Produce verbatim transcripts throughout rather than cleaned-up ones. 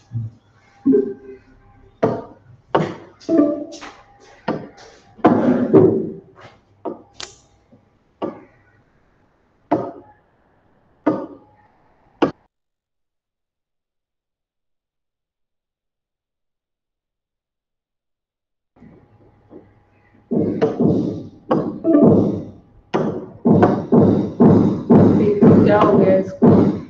क्या हो गया इसको?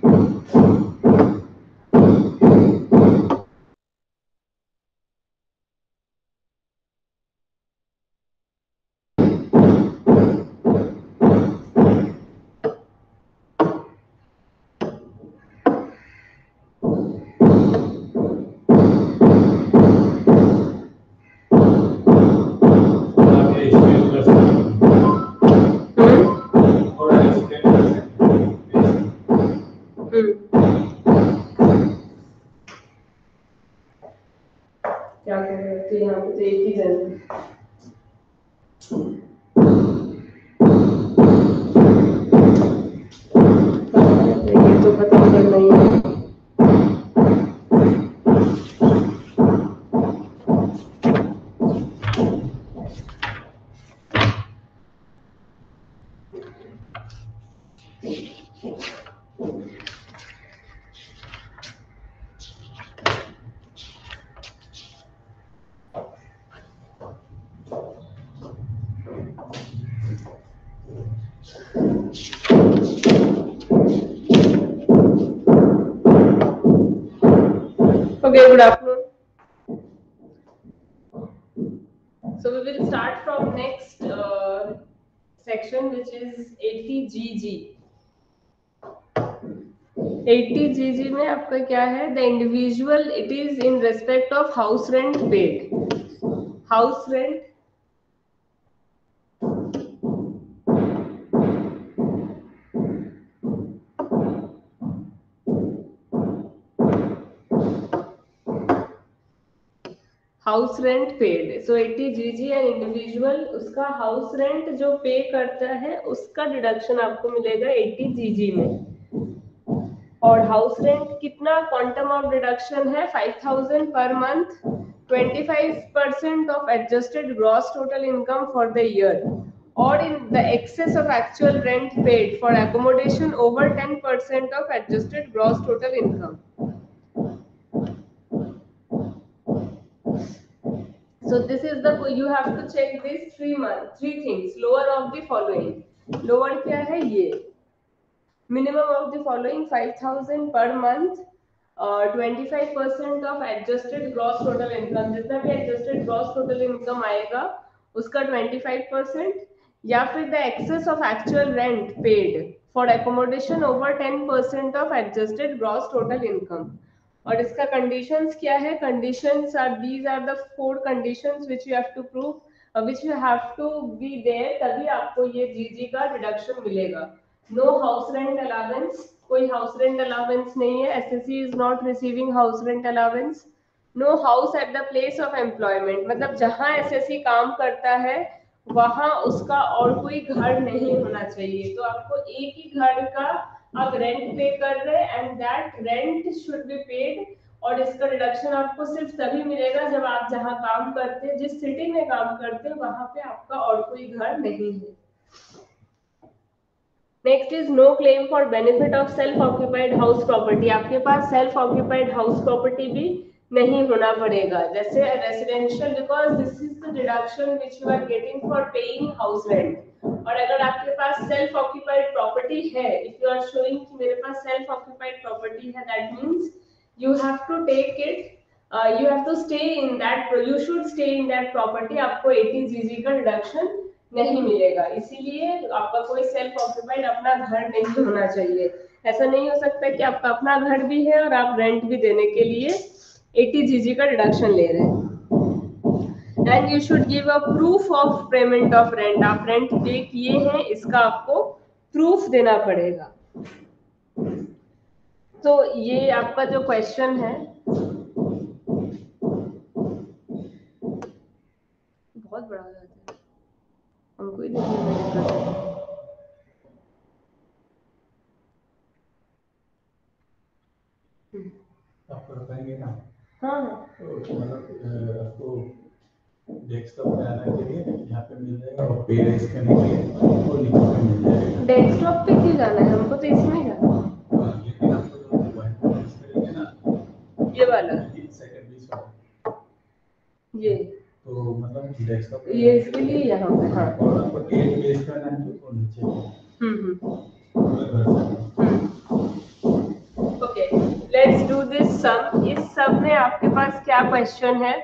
क्या कह रहे थे? यहाँ पे तो एक ही जन है। ये तो खत्म करना ही है। Okay, good afternoon. So we will start from next uh, section, which is eighty G G. eighty G G में आपका क्या है? The individual, it is in respect of house rent paid. House rent house rent paid. So eighty G G and individual उसका house rent जो pay करता है उसका deduction आपको मिलेगा eighty G G में. और हाउस रेंट कितना क्वांटम ऑफ डिडक्शन है? five thousand per month, twenty-five percent of adjusted gross total income for the year, or in the excess of actual rent paid for accommodation over ten percent of adjusted gross total income. So this is the, you have to check these three month three things. Lower of the following. Lower क्या है? ये minimum of the following five thousand per month, uh, twenty-five percent of adjusted gross total income. जितना भी adjusted gross total income आएगा उसका twenty-five percent, या फिर the excess of actual rent paid for accommodation over ten percent of adjusted gross total income. और इसका conditions क्या है? Conditions are, these are the four conditions which you have to prove, which you have to be there, तभी आपको ये GG का deduction मिलेगा. No house rent allowance, कोई हाउस रेंट अलाउंस नहीं है. SSC is not receiving house rent allowance. No house at the place of employment, मतलब जहां एसएससी काम करता है वहां उसका और कोई घर नहीं होना चाहिए. तो आपको एक ही घर का आप रेंट पे कर रहे हैं and that rent should be paid. और इसका रिडक्शन आपको सिर्फ तभी मिलेगा जब आप जहां काम करते हैं, जिस सिटी में काम करते हैं वहां पे आपका और कोई घर नहीं है. Next is no claim for benefit of self occupied house property. आपके पास सेल्फ ऑक्यूपाइड हाउस प्रॉपर्टी भी नहीं होना पड़ेगा. जैसे residential, because this is the deduction which you are getting for paying house rent. और अगर आपके पास सेल्फ ऑक्यूपाइड प्रॉपर्टी है, इफ यू आर शोइंग कि मेरे पास सेल्फ ऑक्यूपाइड प्रॉपर्टी है, that means you have to take it, you have to stay in that, you should stay in that property. आपको eighty G G का deduction नहीं मिलेगा. इसीलिए आपका कोई सेल्फ ऑक्यूपाइड अपना घर नहीं होना चाहिए. ऐसा नहीं हो सकता कि आपका अपना घर भी है और आप रेंट भी देने के लिए eighty G G का डिडक्शन ले रहे हैं. And you should give a proof of payment of rent. आप रेंट पे किए हैं इसका आपको प्रूफ देना पड़ेगा. तो ये आपका जो क्वेश्चन है बहुत बड़ा हो जाता है, हमको ही देखने में दिक्कत है. आपको बताएंगे ना. हाँ तो मतलब आपको डेस्कटॉप पे आना के लिए यहाँ पे मिल जाएगा और पे रेस करने के लिए वो लिंक पे मिल जाएगा। डेस्कटॉप पे क्यों जाना है हमको, तो इसमें जाना है। हाँ, लेकिन आपको जो वन यूज करेंगे ना ये वाला सेकंड बीस वाला, ये तो मतलब डेस्कटॉप पे ये इसके लिए यहाँ पे। हाँ और आपको डेट पेस्ट करना है तो नीचे हम्म पूरा भर सकते हैं। Okay, let's do this sum. इस सम में आपके पास क्या क्वेश्चन है?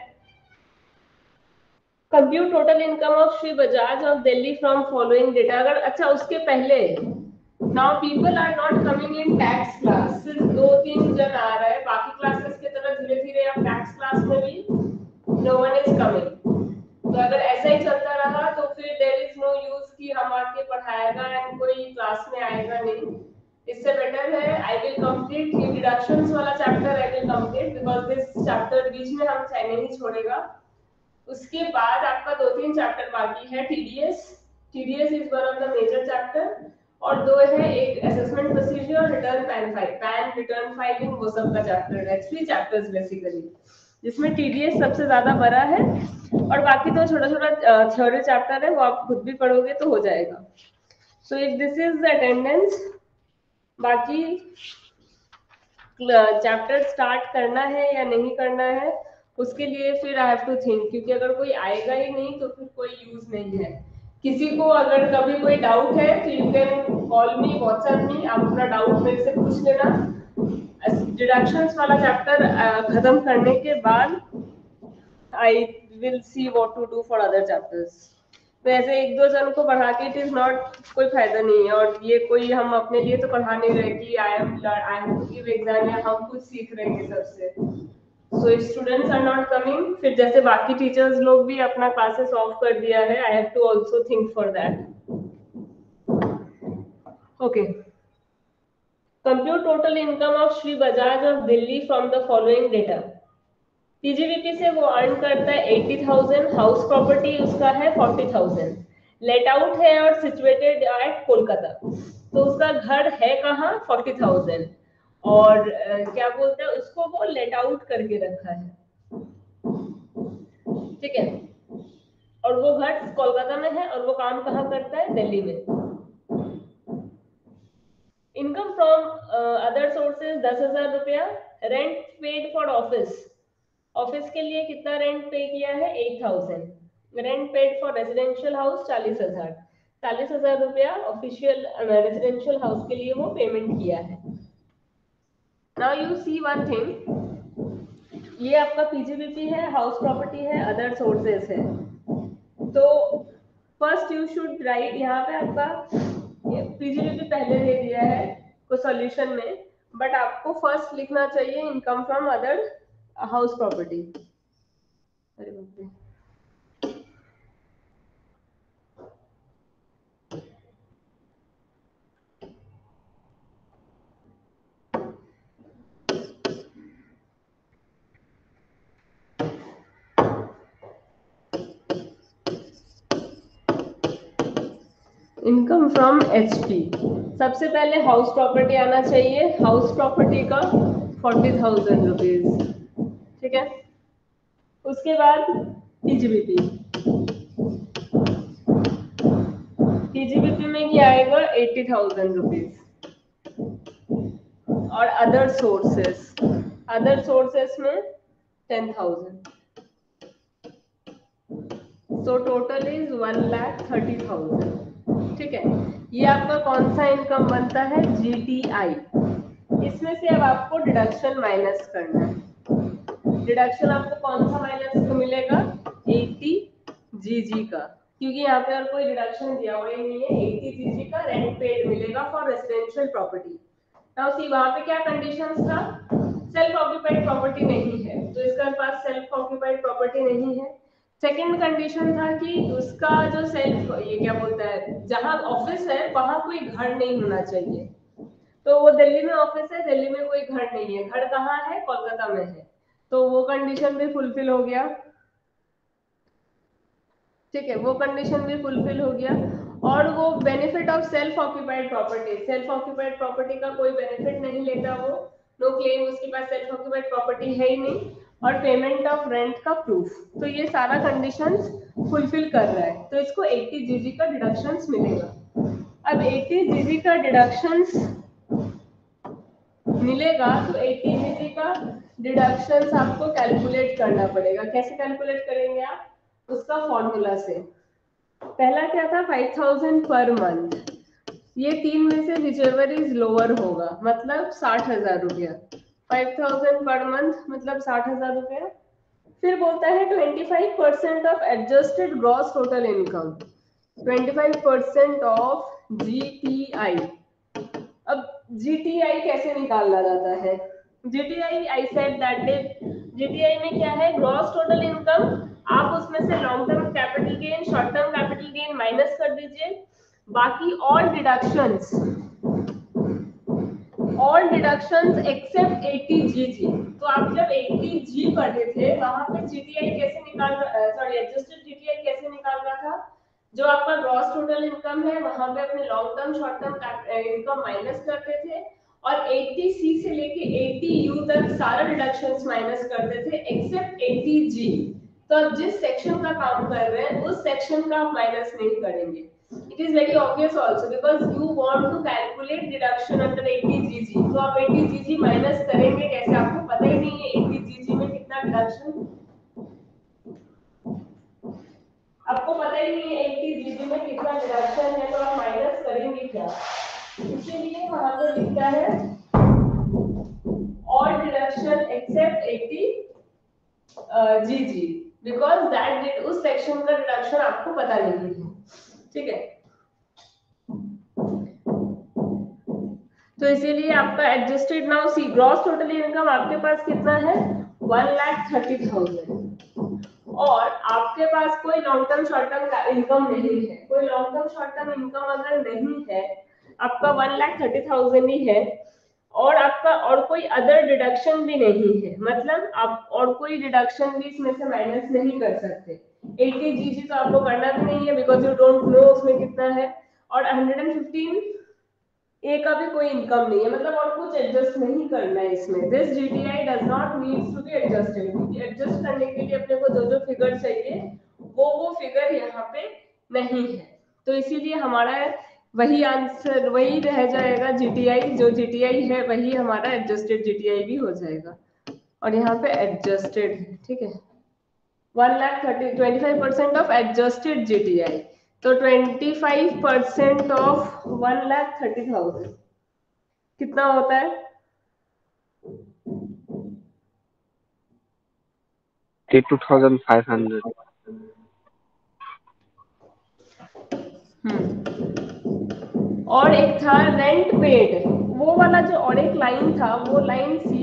Compute total income of Shri Bajaj of Delhi from following data. अगर अच्छा उसके पहले, now people are not coming in tax class, सिर्फ दो तीन जन आ रहे हैं, बाकी क्लासेस की तरह धीरे धीरे अब टैक्स क्लास में भी नो वन इज कमिंग। तो अगर ऐसा ही चलता रहा तो फिर देयर इज नो यूज कि हम आके पढ़ाएगा एंड कोई क्लास में आएगा नहीं। इससे बेटर है आई विल कंप्लीट ये डिडक्शंस वाला chapter, I will complete because this chapter बीच में हम चाहे नहीं छोड़ेगा। उसके बाद आपका दो तीन चैप्टर बाकी है। TDS, TDS is one of the major chapter, और दो है एक असेसमेंट प्रोसीजर और return PAN file PAN return filing, वो सब का चैप्टर है। थ्री चैप्टर्स बेसिकली, जिसमें टीडीएस सबसे ज्यादा बड़ा है और बाकी तो छोटा छोटा थ्योरी चैप्टर है, वो आप खुद भी पढ़ोगे तो हो जाएगा। So if this is the attendance, बाकी चैप्टर स्टार्ट करना है या नहीं करना है उसके लिए फिर आई हैव टू थिंक, क्योंकि अगर कोई आएगा ही नहीं तो फिर कोई यूज नहीं है। किसी को अगर कभी कोई डाउट है तो you can call me, WhatsApp me, आप अपना डाउट मेरे से पूछ लेना। डिडक्शंस वाला चैप्टर खत्म करने के बाद I will see what to do for other chapters. तो ऐसे एक दो जन को पढ़ा के इट इज नॉट, कोई फायदा नहीं है। और ये कोई हम अपने लिए तो पढ़ा नहीं रहे कि I am I have to give exam या हम कुछ सीख रहे हैं सबसे। So if students are not coming, फिर जैसे बाकी टीचर्स लोग भी अपना क्लासेस ऑफ कर दिया है, I have to also think for that. Okay, compute total income of Shri Bajaj of Delhi from the following data. PGBP से वो अर्न करता है एटी थाउजेंड, हाउस प्रॉपर्टी उसका है फोर्टी थाउजेंड, लेट आउट है और सिचुएटेड एट कोलकाता। तो उसका घर है कहाँ? फोर्टी थाउजेंड, और uh, क्या बोलते हैं उसको, वो लेट आउट करके रखा है, ठीक है। और वो घर कोलकाता में है और वो काम कहाँ करता है? दिल्ली में। इनकम फ्रॉम अदर सोर्सेज दस हजार रुपया, rent paid for office, office के लिए कितना रेंट पे किया है? Eight thousand. Rent paid for residential house चालीस हजार, चालीस हजार रुपया ऑफिशियल रेजिडेंशियल हाउस के लिए वो पेमेंट किया है। Now you see one thing, ये आपका पीजीबीपी है, हाउस प्रॉपर्टी है, अदर सोर्सेस है। तो फर्स्ट यू शुड राइट, यहाँ पे आपका पीजीबीपी पहले दे दिया है को सॉल्यूशन में, बट आपको फर्स्ट लिखना चाहिए income from other house property. अरे बाप रे, इनकम फ्रॉम एचपी, सबसे पहले हाउस प्रॉपर्टी आना चाहिए, हाउस प्रॉपर्टी का फोर्टी थाउजेंड रुपीज, ठीक है। उसके बाद पीजीबीपी, पीजीबीपी में क्या आएगा? एटी थाउजेंड रुपीज, और अदर सोर्सेस, अदर सोर्सेस में टेन थाउजेंड, तो total is one lakh thirty thousand, ठीक है। ये आपका कौन सा इनकम बनता है? जीटीआई। इसमें से अब आपको डिडक्शन माइनस करना है। डिडक्शन आपको कौन सा माइनस मिलेगा? एटी जीजी का, क्योंकि यहाँ पे और कोई डिडक्शन दिया हुआ ही नहीं है। एटी जीजी का रेंट पेड मिलेगा for residential property. Now see, वहां पे क्या कंडीशंस था? सेल्फ ऑक्यूपाइड प्रॉपर्टी नहीं है, तो इसका पास सेल्फ ऑक्यूपाइड प्रॉपर्टी नहीं है। सेकंड कंडीशन था कि उसका जो सेल्फ, ये क्या बोलता है, जहां ऑफिस है वहां कोई घर नहीं होना चाहिए। तो वो दिल्ली में ऑफिस है, दिल्ली में कोई घर नहीं है, घर कहाँ है? कोलकाता में है, तो वो कंडीशन भी फुलफिल हो गया, ठीक है, वो कंडीशन भी फुलफिल हो गया। और वो benefit of self occupied property, self occupied property का कोई बेनिफिट नहीं लेता वो, नो क्लेम, उसके पास सेल्फ ऑक्यूपाइड प्रॉपर्टी है ही नहीं। और पेमेंट ऑफ रेंट का प्रूफ। तो ये सारा कंडीशंस फुलफिल कर रहा है, तो इसको अस्सी जीजी का डिडक्शंस मिलेगा। अब अस्सी जीजी का डिडक्शंस मिलेगा तो अस्सी जीजी का डिडक्शंस आपको कैलकुलेट करना पड़ेगा। कैसे कैलकुलेट करेंगे आप? उसका फॉर्मूला से। पहला क्या था? Five thousand per month. ये तीन में से विचेवर इज लोअर होगा, मतलब साठ हजार रुपया। फाइव थाउजेंड पर मंथ मतलब साठ हजार रुपया। फिर बोलता है twenty five percent of adjusted gross total income, twenty five percent of G T I. अब जी टी आई कैसे निकाला जाता है? G T I I said that is, G T I में क्या है? Gross total income. आप उसमें से long term capital gain, short term capital gain minus कर दीजिए, बाकी all deductions, all deductions except अस्सी जीजी। तो आप जब अस्सी जी पढ़े थे वहां पे जीटीआई कैसे निकाल सॉरी एडजस्टेड जीटीआई कैसे निकाल रहा था? जो आपका ग्रॉस टोटल इनकम है वहां पे अपने long term short term income minus करते थे और अस्सी सी से लेके अस्सी यू तक सारा डिडक्शंस माइनस करते थे एक्सेप्ट अस्सी जी। तो अब जिस सेक्शन का काम कर रहे हैं उस सेक्शन का आप माइनस नहीं करेंगे। It is very obvious also because you want to calculate deduction under अस्सी जी जी। तो आप अस्सी जी जी माइनस करेंगे कैसे? आपको पता ही नहीं है अस्सी जी जी में कितना डिडक्शन, आपको पता ही नहीं है अस्सी जी जी में कितना डिडक्शन है, तो आप माइनस करेंगे क्या? इसीलिए वहां पर लिखता है all deduction except अस्सी जी जी बिकॉज दैट उस सेक्शन का डिडक्शन आपको पता नहीं है। ठीक है, तो इसीलिए आपका adjusted now see gross total income आपके पास कितना है? वन लाख थर्टी थाउजेंड और आपके पास कोई long term short term income नहीं है। कोई long term short term income अगर नहीं है, आपका वन लाख थर्टी थाउजेंड ही है और आपका और कोई अदर डिडक्शन भी नहीं है, मतलब आप और कोई डिडक्शन भी इसमें से माइनस नहीं कर सकते। अस्सी जीजी तो आपको करना भी नहीं है बिकॉज यू डोंट नो उसमें कितना है, और वन फिफ्टीन ए का भी कोई इनकम नहीं है, मतलब और कुछ एडजस्ट नहीं करना है इसमें। This GTI does not needs to be adjusted. Adjust करने के लिए अपने को जो जो फिगर चाहिए वो वो फिगर यहाँ पे नहीं है, तो इसीलिए हमारा वही आंसर वही रह जाएगा। जीटीआई जो जीटीआई है वही हमारा एडजस्टेड जीटीआई भी हो जाएगा, और यहाँ पे एडजस्टेड है। ठीक है, one lakh thirty twenty five percent of adjusted GTI, तो twenty five percent of one lakh thirty thousand कितना होता है? Two thousand five hundred. और एक था रेंट पेड, वो वाला जो और एक लाइन था वो लाइन सी,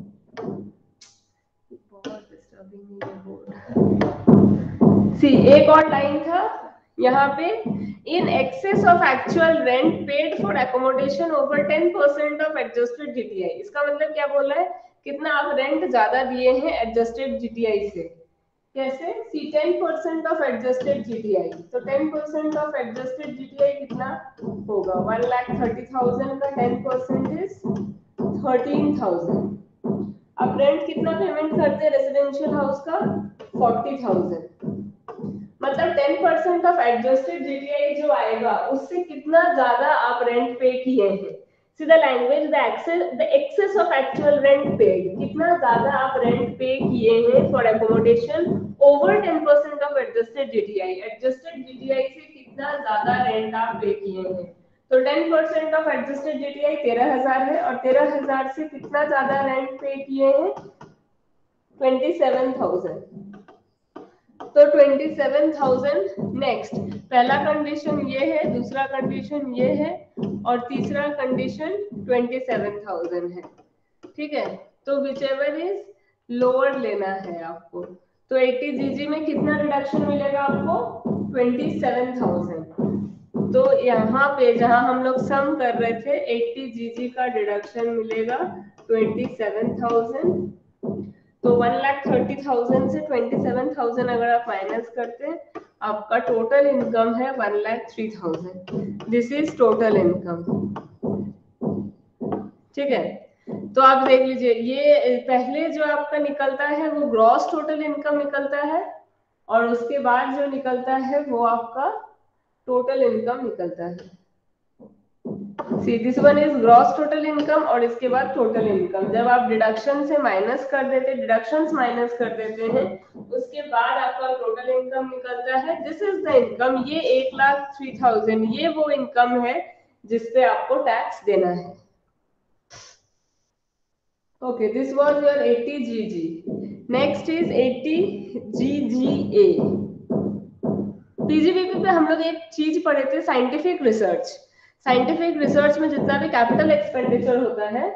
बहुत डिस्टर्बिंग है बोर्ड। सी एक और लाइन था यहाँ पे, in excess of actual rent paid for accommodation over ten percent of adjusted GTI. इसका मतलब क्या बोल रहा है? कितना आप रेंट ज्यादा दिए हैं एडजस्टेड जीटीआई से। कैसे? See ten percent of adjusted GTI, तो ten percent of adjusted GTI कितना होगा? वन लाख थर्टी थाउजेंड का ten percent is thirteen thousand. अब रेंट कितना पेमेंट करते हैं रेसिडेंशियल हाउस का? फोर्टी थाउजेंड, मतलब ten percent of adjusted GTI जो आएगा उससे कितना ज्यादा आप रेंट पे किए हैं। See the language, the excess the excess of actual rent paid, कितना ज्यादा आप रेंट पे किए हैं for accommodation over ten percent of adjusted GTI. Adjusted GTI से कितना ज्यादा रेंट आप पे किए हैं, तो ten percent of adjusted GTI तेरह हजार है और तेरह हजार से कितना ज्यादा रेंट पे किए हैं? ट्वेंटी सेवन थाउजेंड, तो ट्वेंटी सेवन थाउजेंड। नेक्स्ट, पहला कंडीशन ये है, दूसरा कंडीशन ये है और तीसरा कंडीशन ट्वेंटी सेवन थाउजेंड है। ठीक है, तो विचएवर इज लोअर लेना है आपको। तो अस्सी जीजी में कितना रिडक्शन मिलेगा आपको? Twenty seven thousand. तो यहाँ पे जहां हम लोग सम कर रहे थे अस्सी जीजी का डिडक्शन मिलेगा ट्वेंटी सेवन थाउजेंड। तो वन लाख थर्टी थाउजेंड से ट्वेंटी सेवन थाउजेंड अगर आप माइनस करते हैं, आपका टोटल इनकम है one lakh three thousand. This is total income. ठीक है, तो आप देख लीजिए, ये पहले जो आपका निकलता है वो ग्रॉस टोटल इनकम निकलता है, और उसके बाद जो निकलता है वो आपका टोटल इनकम निकलता है। See this one is gross total income, और इसके बाद टोटल इनकम। जब आप डिडक्शन से माइनस कर देते डिडक्शंस माइनस कर देते हैं, उसके बाद आपका टोटल इनकम निकलता है। This is the income. ये एक लाख थ्री थाउजेंड ये वो इनकम है जिसपे आपको टैक्स देना है। Okay, this was your eighty G G. Next is eighty G G A. P G B P पे हम लोग एक चीज पढ़े थे, साइंटिफिक रिसर्च। साइंटिफिक रिसर्च में जितना भी कैपिटल एक्सपेंडिचर होता है,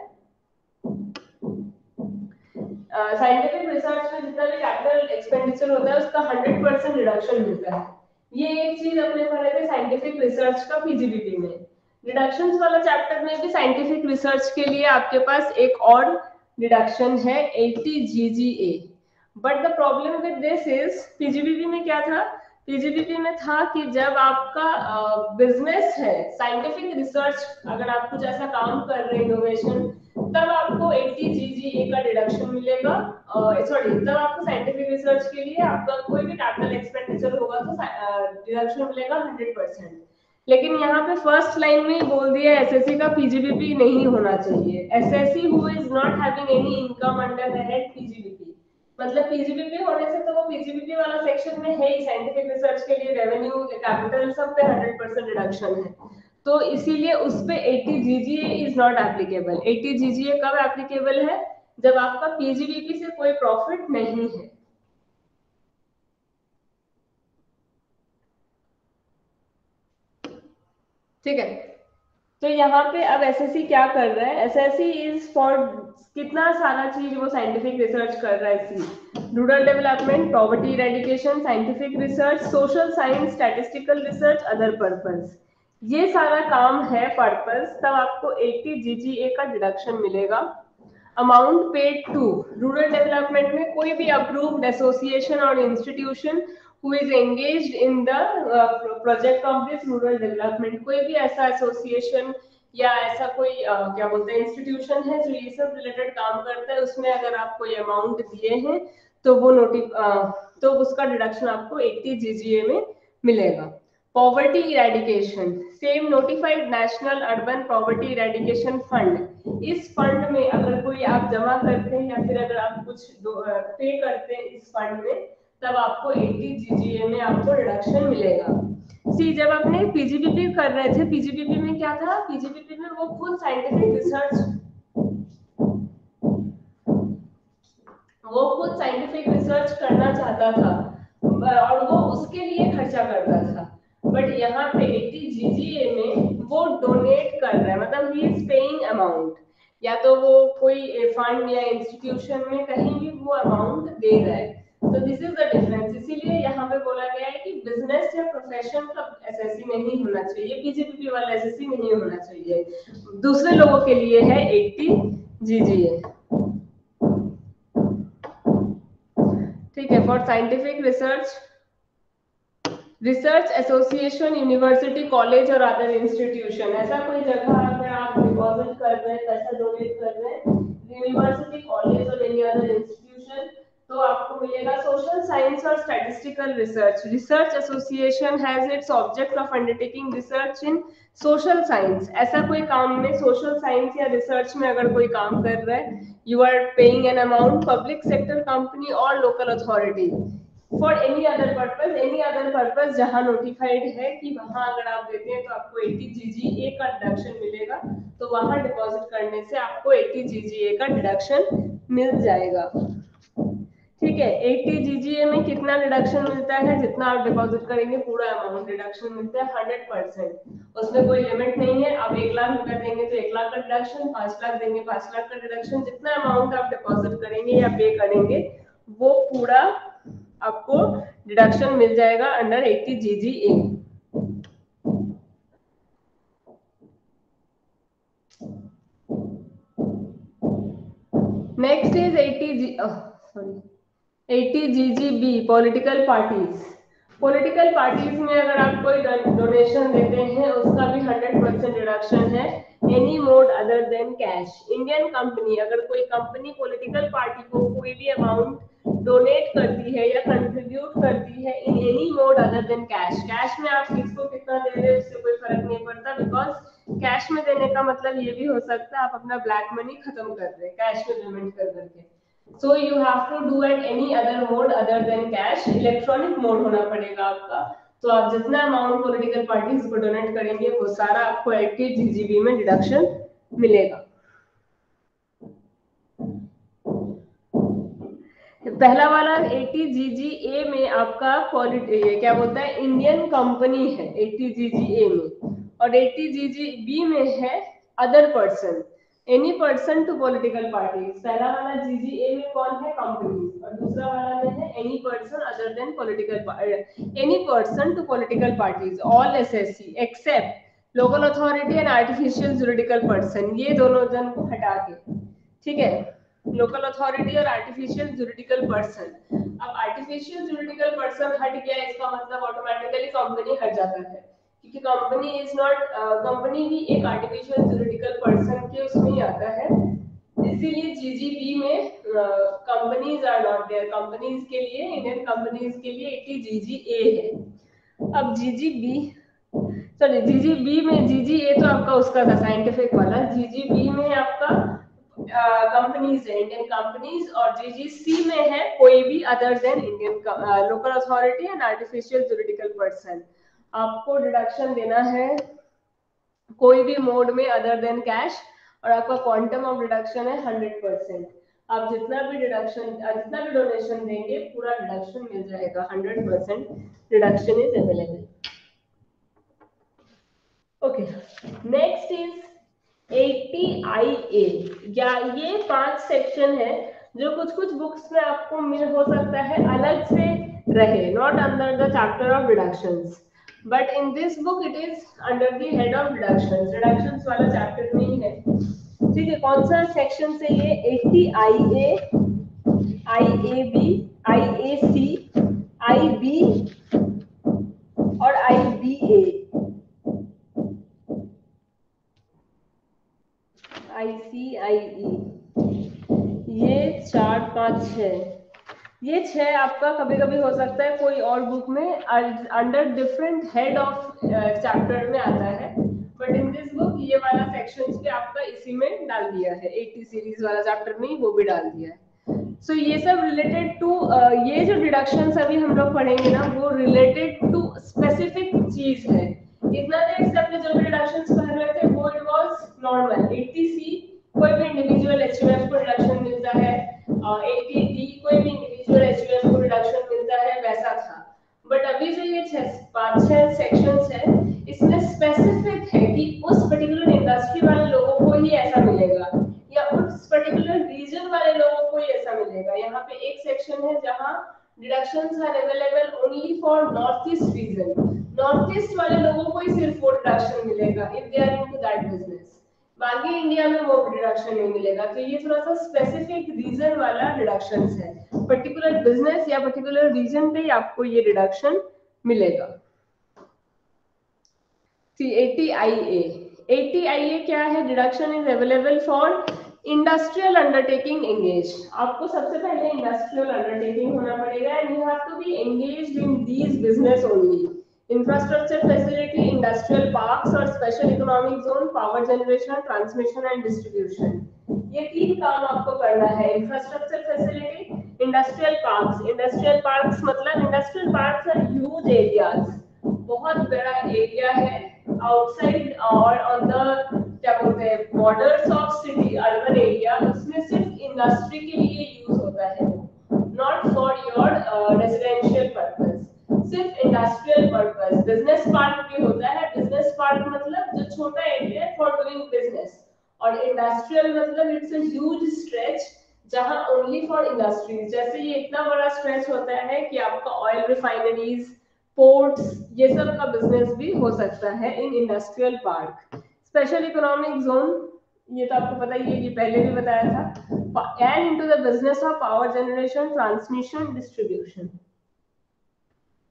साइंटिफिक uh, रिसर्च में जितना भी कैपिटल एक्सपेंडिचर होता है उसका हंड्रेड परसेंट रिडक्शन मिलता है। ये एक चीज अपने पढ़े थे साइंटिफिक रिसर्च का पीजीबीपी में। डिडक्शंस वाला चैप्टर में भी साइंटिफिक रिसर्च के लिए आपके पास एक और डिडक्शन है eighty G G A। But the problem with this is, PGBP में क्या था, पीजीबीपी में था कि जब आपका बिजनेस uh, है, साइंटिफिक रिसर्च अगर आप कुछ ऐसा काम कर रहे हैं इनोवेशन, तब आपको eighty G G A का डिडक्शन मिलेगा। सॉरी uh, तब आपको साइंटिफिक रिसर्च के लिए आपका कोई भी कैपिटल एक्सपेंडिचर होगा तो डिडक्शन uh, मिलेगा हंड्रेड परसेंट। लेकिन यहाँ पे फर्स्ट लाइन में ही बोल दिया एसएससी का पीजीबीपी नहीं होना चाहिए। Assessee who is not having any income under the head PGBP, मतलब पीजीबीपी होने से तो वो पीजीबीपी वाला सेक्शन में है ही, साइंटिफिक रिसर्च के लिए रेवेन्यू कैपिटल सब पे हंड्रेड परसेंट रिडक्शन है, तो इसीलिए उस पे eighty G G A is not applicable. eighty G G A कब एप्लीकेबल है, जब आपका पीजीबीपी से कोई प्रॉफिट नहीं है। ठीक है, तो यहाँ पे अब एसएससी क्या कर रहा है, एसएससी इज फॉर कितना सारा चीज वो साइंटिफिक रिसर्च कर रहा है। See rural development, poverty eradication, scientific research, social science, statistical research, other purpose, ये सारा काम है पर्पस। तब आपको eighty G G A का डिडक्शन मिलेगा। Amount paid to rural development में कोई भी अप्रूव्ड एसोसिएशन और institution who is engaged in the uh, project of this rural development, कोई भी ऐसा एसोसिएशन या ऐसा कोई uh, क्या बोलते हैं इंस्टीट्यूशन है जो ये सब रिलेटेड काम करता है, उसमें अगर आप कोई अमाउंट दिए हैं तो वो नोटि uh, तो उसका डिडक्शन आपको eighty G G A में मिलेगा। Poverty eradication, same notified national urban poverty eradication fund, इस फंड में अगर कोई आप जमा करते हैं या फिर अगर आप कुछ पे करते हैं इस फंड में, तब आपको eighty G G A में आपको रिडक्शन मिलेगा। सी जब आपने पीजीबीपी कर रहे थे, पीजीबीपी में क्या था, पीजीबीपी में वो खुद साइंटिफिक रिसर्च वो खुद साइंटिफिक रिसर्च करना चाहता था और वो उसके लिए खर्चा करता था। बट यहाँ पे eighty G G A में वो डोनेट कर रहा है, मतलब ही इज पेइंग अमाउंट, या तो वो कोई फंड या इंस्टीट्यूशन में कहीं भी वो अमाउंट दे रहा है। तो दिस इज द डिफरेंस। इसीलिए यहाँ पे बोला गया है कि बिजनेस या प्रोफेशन का एसएससी नहीं होना चाहिए, पीजीबीपी वाला एसएससी नहीं होना चाहिए, दूसरे लोगों के लिए है eighty G G A। ठीक है, for scientific research, research association, university, college और अदर इंस्टीट्यूशन, ऐसा कोई जगह अगर आप डिपॉजिट कर रहे हैं, पैसा डोनेट कर रहे हैं, यूनिवर्सिटी, कॉलेज और एनी अदर इंस्टीट्यूशन, तो आपको मिलेगा। सोशल साइंस और statistical research, research association has its object of undertaking research in social science, ऐसा कोई काम में सोशल साइंस या रिसर्च में अगर कोई काम कर रहा है, you are paying an amount, public sector company और local authority for any other purpose, any other purpose जहां नोटिफाइड है कि वहां अगर आप देते हैं तो आपको eighty G G A का डिडक्शन मिलेगा, तो वहां डिपॉजिट करने से आपको eighty G G A का डिडक्शन मिल जाएगा। ठीक है, eighty G G A में कितना डिडक्शन मिलता है, जितना आप डिपॉजिट करेंगे पूरा अमाउंट डिडक्शन मिलता है हंड्रेड परसेंट, उसमें कोई लिमिट नहीं है। आप एक लाख रुपए देंगे तो एक लाख का डिडक्शन, पांच लाख देंगे पांच लाख का डिडक्शन, जितना अमाउंट आप डिपॉजिट करेंगे या पे करेंगे वो पूरा आपको डिडक्शन मिल जाएगा under eighty G G A। Next is eighty G, sorry eighty G G B, political parties. Political parties में अगर आप कोई डोनेशन देते हैं उसका भी हंड्रेड परसेंट रिडक्शन है, any mode other than cash. Indian company, अगर कोई कंपनी पॉलिटिकल पार्टी को कोई भी अमाउंट डोनेट करती है या कंट्रीब्यूट करती है in any mode other than cash, cash में आप किसको कितना दे रहे हैं उससे कोई फर्क नहीं पड़ता, बिकॉज कैश में देने का मतलब ये भी हो सकता है आप अपना ब्लैक मनी खत्म कर रहे हैं कैश में पेमेंट कर करके। So you have to do at any other mode other than cash, electronic mode होना पड़ेगा आपका। तो आप जितना अमाउंट पॉलिटिकल पार्टीज को डोनेट करेंगे वो सारा आपको एटी जीजीबी में डिडक्शन मिलेगा। पहला वाला एटी जीजीए में आपका पॉलिटी क्या बोलता है, इंडियन कंपनी है एटी जीजीए में, और एटी जीजीबी में है other person, any person to political parties. पहला वाला जीजीए में कौन है, कंपनी, और दूसरा वाला में है any person other than political, any person to political parties, all assessee except local authority and artificial juridical person, ये दोनों जन को हटा के, ठीक है, लोकल अथॉरिटी और आर्टिफिशियल जुरिडिकल पर्सन। अब आर्टिफिशियल जुरिडिकल पर्सन हट गया, इसका मतलब ऑटोमेटिकली कंपनी हट जाता है, क्योंकि कंपनी इज नॉट, कंपनी भी एक आर्टिफिशियल जुरिडिकल पर्सन के उसमें ही आता है, इसीलिए जीजीबी में companies are not there. Companies के लिए, इंडियन कंपनीज के लिए एटी जीजीए है। अब जीजीबी सॉरी जीजीबी में, जीजीए तो आपका उसका था साइंटिफिक वाला, जीजीबी में आपका कंपनीज है इंडियन कंपनीज, और जीजीसी में है कोई भी other than Indian local authority and artificial juridical person. आपको डिडक्शन देना है कोई भी मोड में अदर देन कैश, और आपका क्वांटम ऑफ डिडक्शन है हंड्रेड परसेंट। आप जितना भी डिडक्शन, जितना भी डोनेशन देंगे पूरा डिडक्शन मिल जाएगा, hundred percent deduction is available. Okay, next is eighty I A, या ये पांच सेक्शन है जो कुछ कुछ बुक्स में आपको मिल हो सकता है अलग से रहे, not under the chapter of deductions, but in this book it is under the head of deductions, deductions वाला चैप्टर में ही है, ठीक है। कौन सा सेक्शन से ये, eighty I A, I A B, I A C, I B और आई बी ए, आई सी, आई ई, ये चार पांच छह, ये छह आपका कभी कभी हो सकता है कोई और बुक में under different head of chapter में आता है, बट इन दिस बुक ये वाला सेक्शंस भी आपका इसी में डाल दिया है, एटी सीरीज वाला चैप्टर में वो भी डाल दिया है। सो so, ये सब रिलेटेड टू uh, ये जो डिडक्शंस अभी हम लोग पढ़ेंगे ना, वो रिलेटेड टू स्पेसिफिक चीज है। इतना देर से अपने जो भी डिडक्शंस पढ़ रहे थे वो it was normal, eighty C कोई भी इंडिविजुअल एचयूएफ को डिडक्शन मिलता है, एटी डी कोई भी इंडिविजुअल एचयूएफ को डिडक्शन मिलता है, वैसा था। बट अभी जो ये छह पांच छह सेक्शंस है, इसमें स्पेसिफिक है कि उस पर्टिकुलर इंडस्ट्री वाले लोगों को ही ऐसा मिलेगा, या उस पर्टिकुलर रीजन वाले लोगों को ही ऐसा मिलेगा। यहाँ पे एक सेक्शन है जहाँ deductions are available only for north east region, north east वाले लोगों को ही सिर्फ वो डिडक्शन मिलेगा if they are into that business, बाकी इंडिया में वो डिडक्शन नहीं मिलेगा। तो ये थोड़ा सा स्पेसिफिक रीजन वाला डिडक्शंस है, पर्टिकुलर बिजनेस या पर्टिकुलर रीजन पे ही आपको ये डिडक्शन मिलेगा। Eighty I A, eighty I A क्या है, deduction is available for industrial undertaking engage. आपको सबसे पहले इंडस्ट्रियल अंडरटेकिंग होना पड़ेगा, and you have to be engaged in these business only, infrastructure facility, industrial parks और special economic zone, power generation, transmission and distribution, ये तीन काम आपको करना है। Infrastructure facility, industrial parks, industrial parks मतलब industrial parks are huge areas, बहुत बड़ा एरिया है आउटसाइड और ऑन द क्या बोलते हैं borders of city, urban area, उसमें सिर्फ इंडस्ट्री के लिए यूज होता है, not for your residential purpose, सिर्फ इंडस्ट्रियल पर्पस। बिजनेस पार्क भी होता है, बिजनेस पार्क मतलब जो छोटा एरिया है फॉर डूइंग बिजनेस, और इंडस्ट्रियल मतलब इट्स अ ह्यूज स्ट्रेच जहां ओनली फॉर इंडस्ट्रीज। जैसे ये इतना बड़ा स्ट्रेच होता है कि आपका ऑयल रिफाइनरीज, पोर्ट्स, ये सब का बिजनेस भी हो सकता है in industrial park. Special economic zone, ये तो आपको पता ही है, ये पहले भी बताया था, and into the business of power generation, transmission, distribution.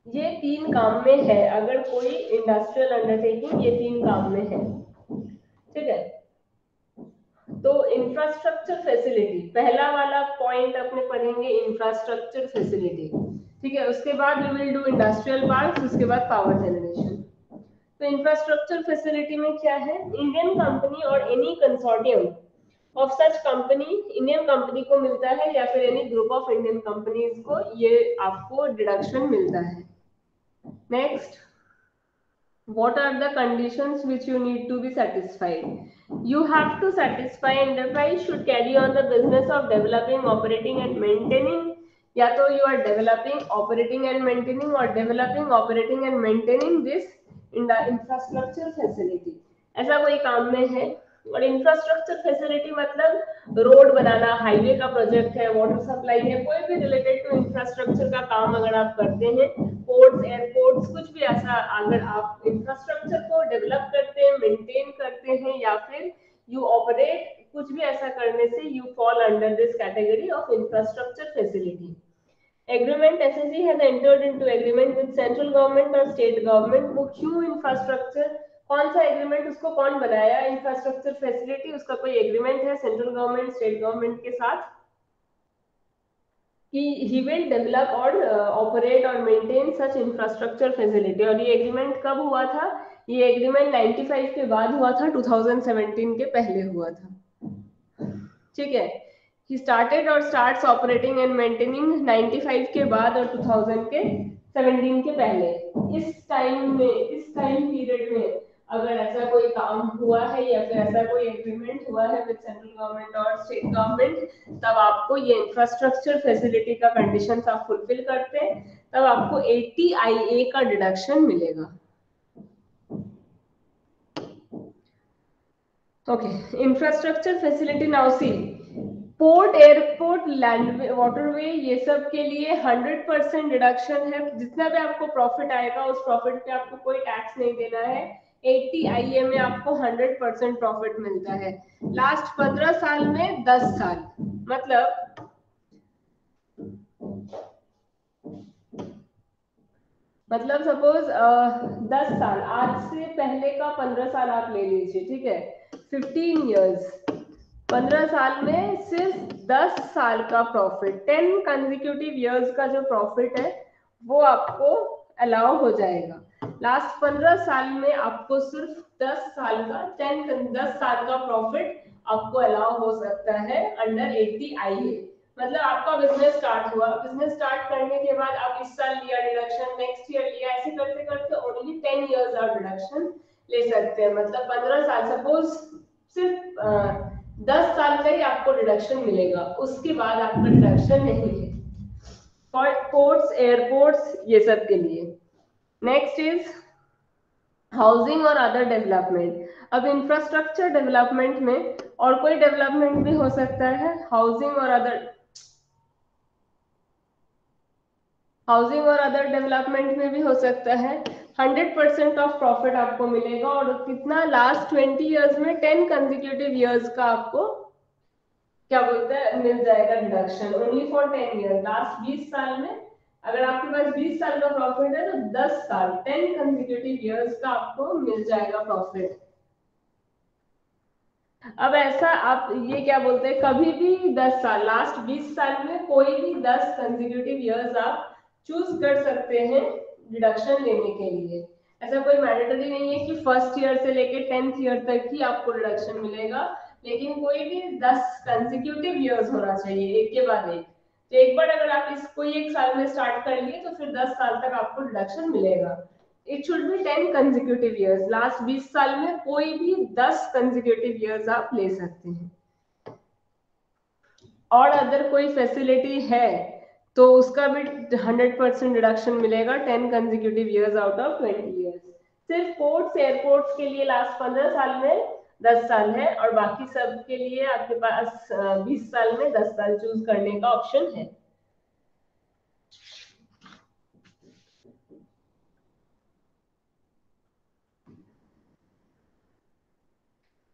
ये तीन काम में है, अगर कोई इंडस्ट्रियल अंडरटेकिंग ये तीन काम में है, ठीक है। तो इंफ्रास्ट्रक्चर फैसिलिटी, पहला वाला पॉइंट अपने पढ़ेंगे इंफ्रास्ट्रक्चर फैसिलिटी, ठीक है। उसके बाद we will do industrial parks, उसके बाद पावर जनरेशन। तो इंफ्रास्ट्रक्चर फैसिलिटी में क्या है, इंडियन कंपनी और any consortium of such company, Indian company को मिलता है या फिर any group of Indian companies को ये आपको डिडक्शन मिलता है। Next, what are the conditions which you need to be satisfied? You have to satisfy enterprise should carry on the business of developing, operating and maintaining, या तो you are developing, operating and maintaining or developing, operating and maintaining this in the infrastructure facility, ऐसा कोई काम में है। और infrastructure facility मतलब road बनाना, हाईवे का प्रोजेक्ट है, वाटर सप्लाई है, कोई भी रिलेटेड टू इंफ्रास्ट्रक्चर का काम अगर आप करते हैं, पोर्ट्स, एयरपोर्ट्स, कुछ भी ऐसा अगर आप इंफ्रास्ट्रक्चर को डेवलप करते हैं, मेंटेन करते हैं या फिर यू ऑपरेट, कुछ भी ऐसा करने से you fall under this category of infrastructure facility. Agreement, assessee has entered into agreement with central government और स्टेट गवर्नमेंट। वो क्यों इंफ्रास्ट्रक्चर, कौन सा एग्रीमेंट, उसको कौन बनाया इंफ्रास्ट्रक्चर फैसिलिटी, उसका कोई एग्रीमेंट है सेंट्रल गवर्नमेंट स्टेट गवर्नमेंट के साथ कि ही विल डेवलप और ऑपरेट और मेंटेन सच इंफ्रास्ट्रक्चर फैसिलिटी। और ये एग्रीमेंट कब हुआ था, ये एग्रीमेंट पचानवे के बाद हुआ था, दो हज़ार सत्रह के पहले हुआ था, ठीक है। he started और starts operating and maintaining पचानवे के बाद और दो हज़ार के सत्रह के पहले। इस टाइम में, इस टाइम पीरियड में अगर ऐसा कोई काम हुआ है या फिर ऐसा कोई एग्रीमेंट हुआ है विद सेंट्रल गवर्नमेंट और स्टेट गवर्नमेंट, तब आपको ये इंफ्रास्ट्रक्चर फैसिलिटी का कंडीशंस आप फुलफिल करते हैं, तब आपको अस्सी आई ए का डिडक्शन मिलेगा। Okay, infrastructure facility now sea, port, airport, land, waterway, ये सब के लिए हंड्रेड परसेंट डिडक्शन है। जितना भी आपको प्रॉफिट आएगा उस प्रॉफिट पे आपको कोई टैक्स नहीं देना है। अस्सी आई ए में आपको हंड्रेड परसेंट प्रॉफिट मिलता है। लास्ट पंद्रह साल में दस साल, मतलब मतलब सपोज दस साल, आज से पहले का पंद्रह साल आप ले लीजिए, ठीक है, फिफ्टीन इयर्स, पंद्रह साल में सिर्फ दस साल का प्रॉफिट, टेन कंसेक्यूटिव इयर्स का जो प्रॉफिट है वो आपको अलाउ हो जाएगा। लास्ट पंद्रह साल में आपको सिर्फ दस साल का टेन दस साल का प्रॉफिट आपको अलाउ हो सकता है अंडर अस्सी आई ए। मतलब आपका बिजनेस स्टार्ट हुआ, बिजनेस स्टार्ट करने के बाद आप इस साल लिया डिडक्शन, नेक्स्ट ईयर लिया, ऐसे करते करते ओनली टेन इयर्स आप डिडक्शन ले सकते हैं। मतलब पंद्रह साल, सपोज सिर्फ दस साल का ही आपको डिडक्शन मिलेगा, उसके बाद आपका डिडक्शन नहीं है फॉर पोर्ट्स, एयरपोर्ट्स, ये सब के लिए। नेक्स्ट इज हाउसिंग और अदर डेवलपमेंट। अब इंफ्रास्ट्रक्चर डेवलपमेंट में और कोई डेवलपमेंट भी हो सकता है, हाउसिंग और अदर हाउसिंग और अदर डेवलपमेंट में भी हो सकता है। हंड्रेड परसेंट ऑफ प्रॉफिट आपको मिलेगा और कितना, लास्ट ट्वेंटी इयर्स में टेन कंसेक्यूटिव इयर्स का आपको क्या बोलते हैं मिल जाएगा deduction, only for ten years. Last बीस साल में अगर आपके पास बीस साल का प्रॉफिट है तो दस साल, टेन कंसेक्यूटिव इयर्स का आपको मिल जाएगा प्रॉफिट। अब ऐसा आप ये क्या बोलते हैं, कभी भी दस साल, लास्ट बीस साल में कोई भी दस कंसेक्यूटिव इयर्स आप चूज कर सकते हैं डिडक्शन लेने के लिए। ऐसा कोई मैंडेटरी नहीं है कि फर्स्ट ईयर से लेके टेंथ ईयर तक ही आपको डिडक्शन मिलेगा, लेकिन कोई भी दस कंसेक्यूटिव इयर्स होना चाहिए एक के बाद एक। तो एक बार अगर आप इस कोई एक साल में स्टार्ट कर लिए तो फिर दस साल तक आपको डिडक्शन मिलेगा। It should be ten consecutive years, last बीस साल में कोई भी दस कंसेक्यूटिव इयर्स आप ले सकते हैं। और अगर कोई फैसिलिटी है तो उसका भी हंड्रेड परसेंट डिडक्शन मिलेगा, ten consecutive years out of twenty years. सिर्फ पोर्ट्स, एयरपोर्ट्स के लिए लास्ट पंद्रह साल में दस साल है और बाकी सब के लिए आपके पास बीस साल में दस साल चूज करने का ऑप्शन है।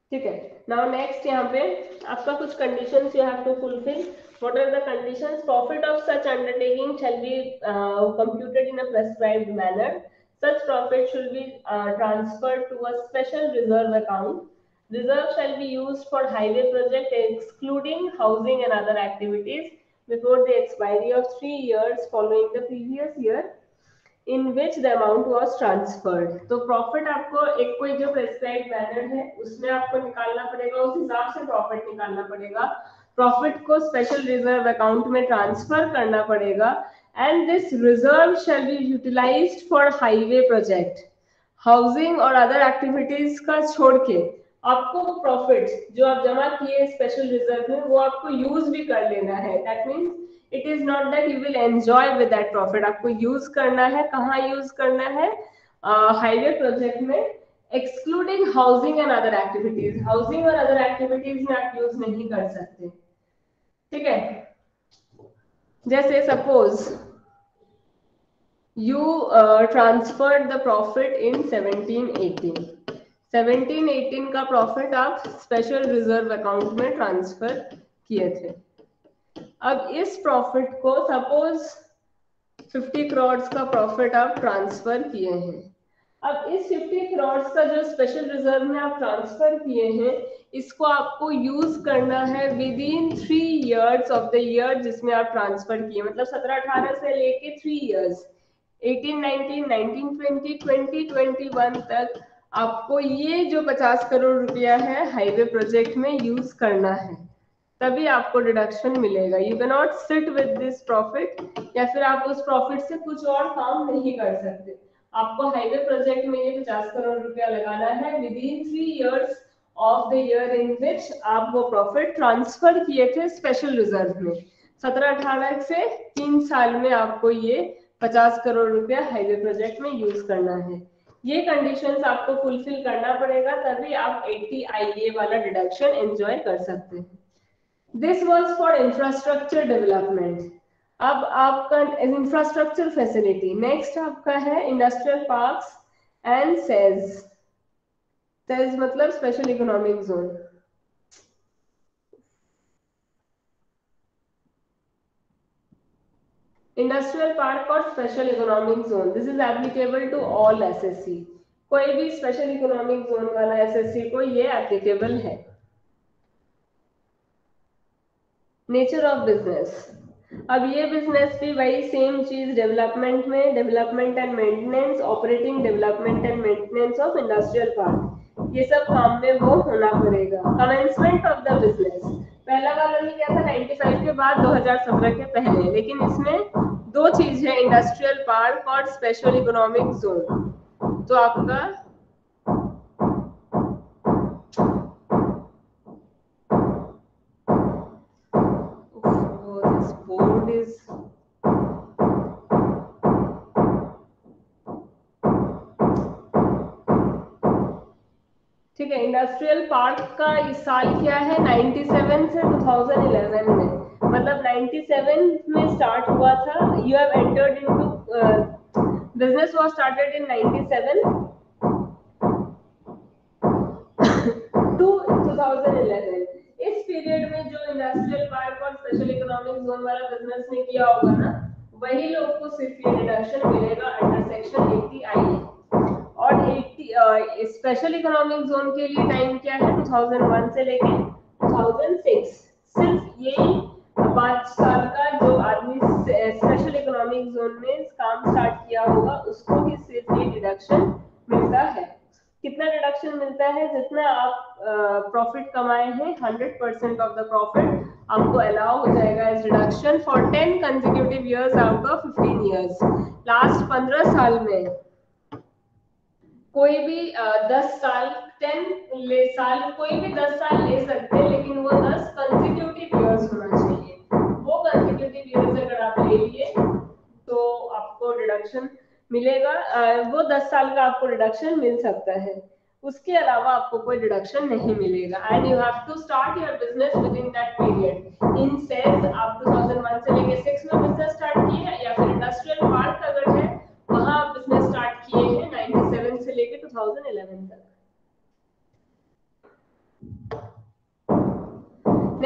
ठीक है। नाउ नेक्स्ट यहाँ पे आपका कुछ conditions you have to fulfil. What are the conditions? Profit of such undertaking shall be computed in a prescribed manner. Such profit should be uh, transferred to a special reserve account. Reserve shall be used for highway project excluding housing and other activities before the expiry of three years following the previous year in which the amount was transferred. तो profit आपको एक कोई जो prescribed manner है उसमें आपको निकालना पड़ेगा, उस हिसाब से प्रॉफिट निकालना पड़ेगा. प्रॉफिट को स्पेशल रिजर्व अकाउंट में ट्रांसफर करना पड़ेगा. And this reserve shall be utilised for highway project. Housing और अदर एक्टिविटीज का छोड़ के आपको प्रॉफिट जो आप जमा किए स्पेशल रिजर्व में वो आपको यूज भी कर लेना है. That means it is not that you will enjoy with that profit. आपको यूज करना है. कहाँ यूज करना है? हाईवे uh, प्रोजेक्ट में, excluding housing and other activities. Housing और अदर एक्टिविटीज में आप यूज नहीं कर सकते. ठीक है. जैसे suppose you uh, transferred the profit in seventeen eighteen. seventeen eighteen का प्रॉफिट आप स्पेशल रिजर्व अकाउंट में ट्रांसफर किए थे. अब इस प्रॉफिट को सपोज फिफ्टी करोड़ का प्रॉफिट आप ट्रांसफर किए हैं. अब इस फिफ्टी करोड़ का जो स्पेशल रिजर्व में आप ट्रांसफर किए हैं इसको आपको यूज करना है within three years of the year जिसमें आप ट्रांसफर किए. मतलब सत्रह अठारह से लेके three years eighteen nineteen nineteen twenty twenty twenty one तक आपको ये जो पचास करोड़ रुपया है हाईवे प्रोजेक्ट में यूज करना है. तभी आपको डिडक्शन मिलेगा. You can not sit with this profit, या फिर आप उस प्रॉफिट से कुछ और काम नहीं कर सकते. आपको हाईवे प्रोजेक्ट में ये पचास करोड़ रुपया लगाना है within three years of the year in which आप वो प्रॉफिट ट्रांसफर किए थे स्पेशल रिजर्व में. सत्रह अठारह से तीन साल में आपको ये पचास करोड़ रुपया हाईवे प्रोजेक्ट में यूज करना है. ये कंडीशंस आपको फुलफिल करना पड़ेगा तभी आप अस्सी आई ए वाला डिडक्शन एंजॉय कर सकते हैं. This was for infrastructure development. अब आपका इंफ्रास्ट्रक्चर फैसिलिटी. नेक्स्ट आपका है industrial parks and SEZ. SEZ मतलब special economic zone. Industrial park और special economic zone, this is applicable to all assessee. कोई भी स्पेशल इकोनॉमिक जोन वाला एसएससी को ये एप्लीकेबल है. Nature of business. अब ये बिजनेस भी वही सेम चीज डेवलपमेंट में, development and maintenance, operating, development and maintenance of industrial park, ये सब काम में वो होना पड़ेगा. Commencement of the business. पहला वाला में क्या था? पचानवे के बाद, दो हज़ार सत्रह के पहले. लेकिन इसमें दो चीज है, इंडस्ट्रियल पार्क और स्पेशल इकोनॉमिक जोन. तो आपका this board is ठीक है. इंडस्ट्रियल पार्क का इस साल क्या है? सत्तानवे से दो हज़ार ग्यारह में. मतलब सत्तानवे में स्टार्ट हुआ था. You have entered into business was started in सत्तानवे टू दो हज़ार ग्यारह. इस पीरियड में जो इंडस्ट्रियल पार्क और स्पेशल इकोनॉमिक जोन वाला बिजनेस ने किया होगा ना, वही लोग को सिर्फ ये डिडक्शन मिलेगा अंडर सेक्शन अस्सी आई ए. और अस्सी स्पेशल इकोनॉमिक जोन के लिए टाइम क्या है? दो हज़ार एक से लेके दो हज़ार छह. सिर्फ ये पांच साल का जो आदमी स्पेशल इकोनॉमिक जोन में काम स्टार्ट किया होगा उसको ही सिर्फ ये डिडक्शन मिलता है. कितना डिडक्शन मिलता है? जितना आप प्रॉफिट uh, कमाए हैं hundred percent of the profit आपको अलाउ हो जाएगा as deduction for ten consecutive years out of fifteen years. Last पंद्रह साल में कोई भी दस साल टेन ले साल कोई भी दस साल ले सकते हैं, लेकिन वो दस कंसेक्यूटिव इयर्स होना चाहिए. वो कंसेक्यूटिव इयर्स अगर आप ले लिए तो आपको डिडक्शन मिलेगा. वो दस साल का आपको डिडक्शन मिल सकता है. उसके अलावा आपको कोई डिडक्शन नहीं मिलेगा. And you have to start your business within that period. In sales आप दो हज़ार एक से लेके छह में बिजनेस स्टार्ट किए हैं, या फिर इंडस्ट्रियल पार्क अगर है वहां आप बिजनेस स्टार्ट किए हैं सत्तानवे से लेके दो हज़ार ग्यारह तक.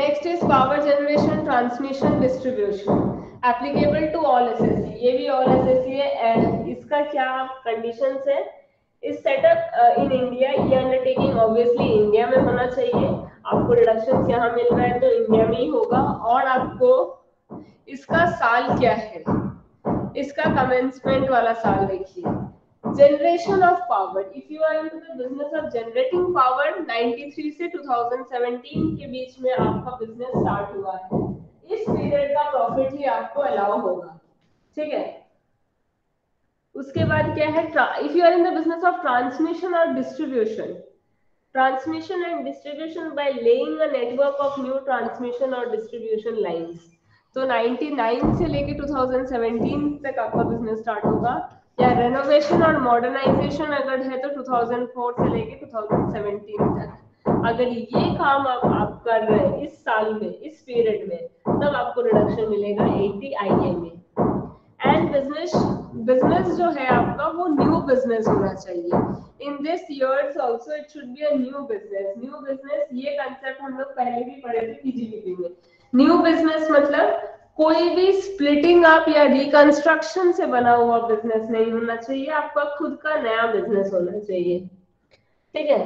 Next is power generation, transmission, distribution, applicable to all assessee. ये भी ऑल एसएससी है। इसका क्या कंडीशंस है? इस सेटअप इन इंडिया, ये अंडरटेकिंग ऑब्वियसली इंडिया में होना चाहिए। आपको डिडक्शंस यहाँ मिल रहा है तो इंडिया में ही होगा। और आपको इसका साल क्या है, इसका कमेंसमेंट वाला साल देखिए। Generation of power, if you are into the business of generating power, तिरानवे से दो हज़ार सत्रह के बीच में आपका बिजनेस स्टार्ट हुआ है। इस पीरियड का प्रॉफिट ही आपको अलाउ होगा, ठीक है। उसके बाद क्या है, if you are in the business of transmission और distribution, transmission and distribution by laying a network of new transmission और डिस्ट्रीब्यूशन लाइंस, तो निन्यानवे से लेके दो हज़ार सत्रह तक आपका बिजनेस स्टार्ट होगा। या रेनोवेशन और मॉडर्नाइजेशन अगर है तो दो हज़ार चार से लेके दो हज़ार सत्रह तक। अगर ये काम आप, आप कर रहे हैं इस साल में, इस पीरियड में, तब आपको रिडक्शन मिलेगा अस्सी आई ए में। एंड बिजनेस बिजनेस जो है आपका वो न्यू बिजनेस होना चाहिए। In this years also it should be a new business. New business, ये कांसेप्ट हम लोग पहले भी पढ़े थे पीजीबीपी में। न्यू बिजनेस मतलब कोई भी स्प्लिटिंग अप या रिकंस्ट्रक्शन से बना हुआ बिजनेस नहीं होना चाहिए, आपका खुद का नया बिजनेस होना चाहिए, ठीक है।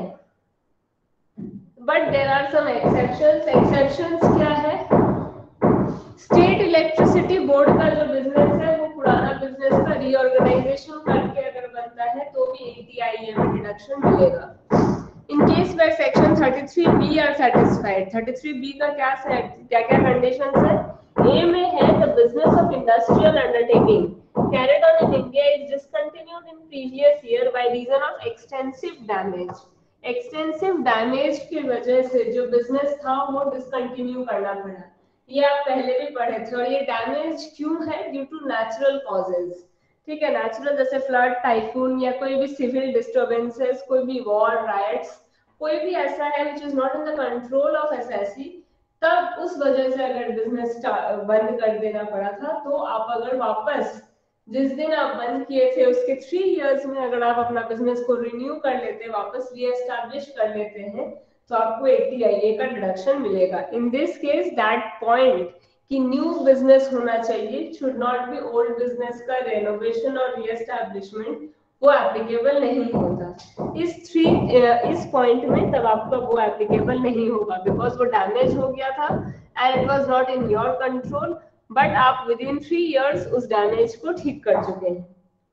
But there are some exceptions. Exceptions क्या है? स्टेट इलेक्ट्रिसिटी बोर्ड का जो बिजनेस है वो पुराना बिजनेस का रीऑर्गेनाइजेशन करके अगर बनता है तो भी अस्सी आई ए में डिडक्शन मिलेगा। इन केस वेयर सेक्शन तैंतीस बी आर सैटिस्फाइड, तैंतीस बी का क्या क्या क्या कंडीशंस है? ए में है the business of industrial undertaking carried on in India is discontinued in previous year by reason of extensive damage. Extensive damage की वजह से जो बिजनेस था वो डिसकंटिन्यू करना पड़ा। ये आप पहले भी पढ़े थे। और ये डैमेज क्यों है? ड्यू टू नेचुरल कॉजेज, ठीक है। नेचुरल जैसे फ्लड, टाइफून या कोई भी सिविल डिस्टर्बेंसेस, कोई भी वॉर, राइट्स, कोई भी ऐसा है which is not in the control of assessee, तब उस वजह से अगर बिजनेस बंद कर देना पड़ा था, तो आप अगर वापस जिस दिन आप बंद किए थे उसके थ्री इयर्स में अगर आप अपना बिजनेस को रिन्यू कर लेते, वापस रीएस्टैब्लिश कर लेते हैं, तो आपको अस्सी आई ए का डिडक्शन मिलेगा। In this case that point कि न्यू बिजनेस होना चाहिए, should not be old business का रेनोवेशन और रीएस्टैब्लिशमेंट, वो एप्लीकेबल नहीं होता। इस थ्री इस पॉइंट में तब आपका वो एप्लीकेबल नहीं होगा, बिकॉज वो डैमेज हो गया था and it was not in your control, but आप विद इन थ्री इयर्स उस डैमेज को ठीक कर चुके हैं।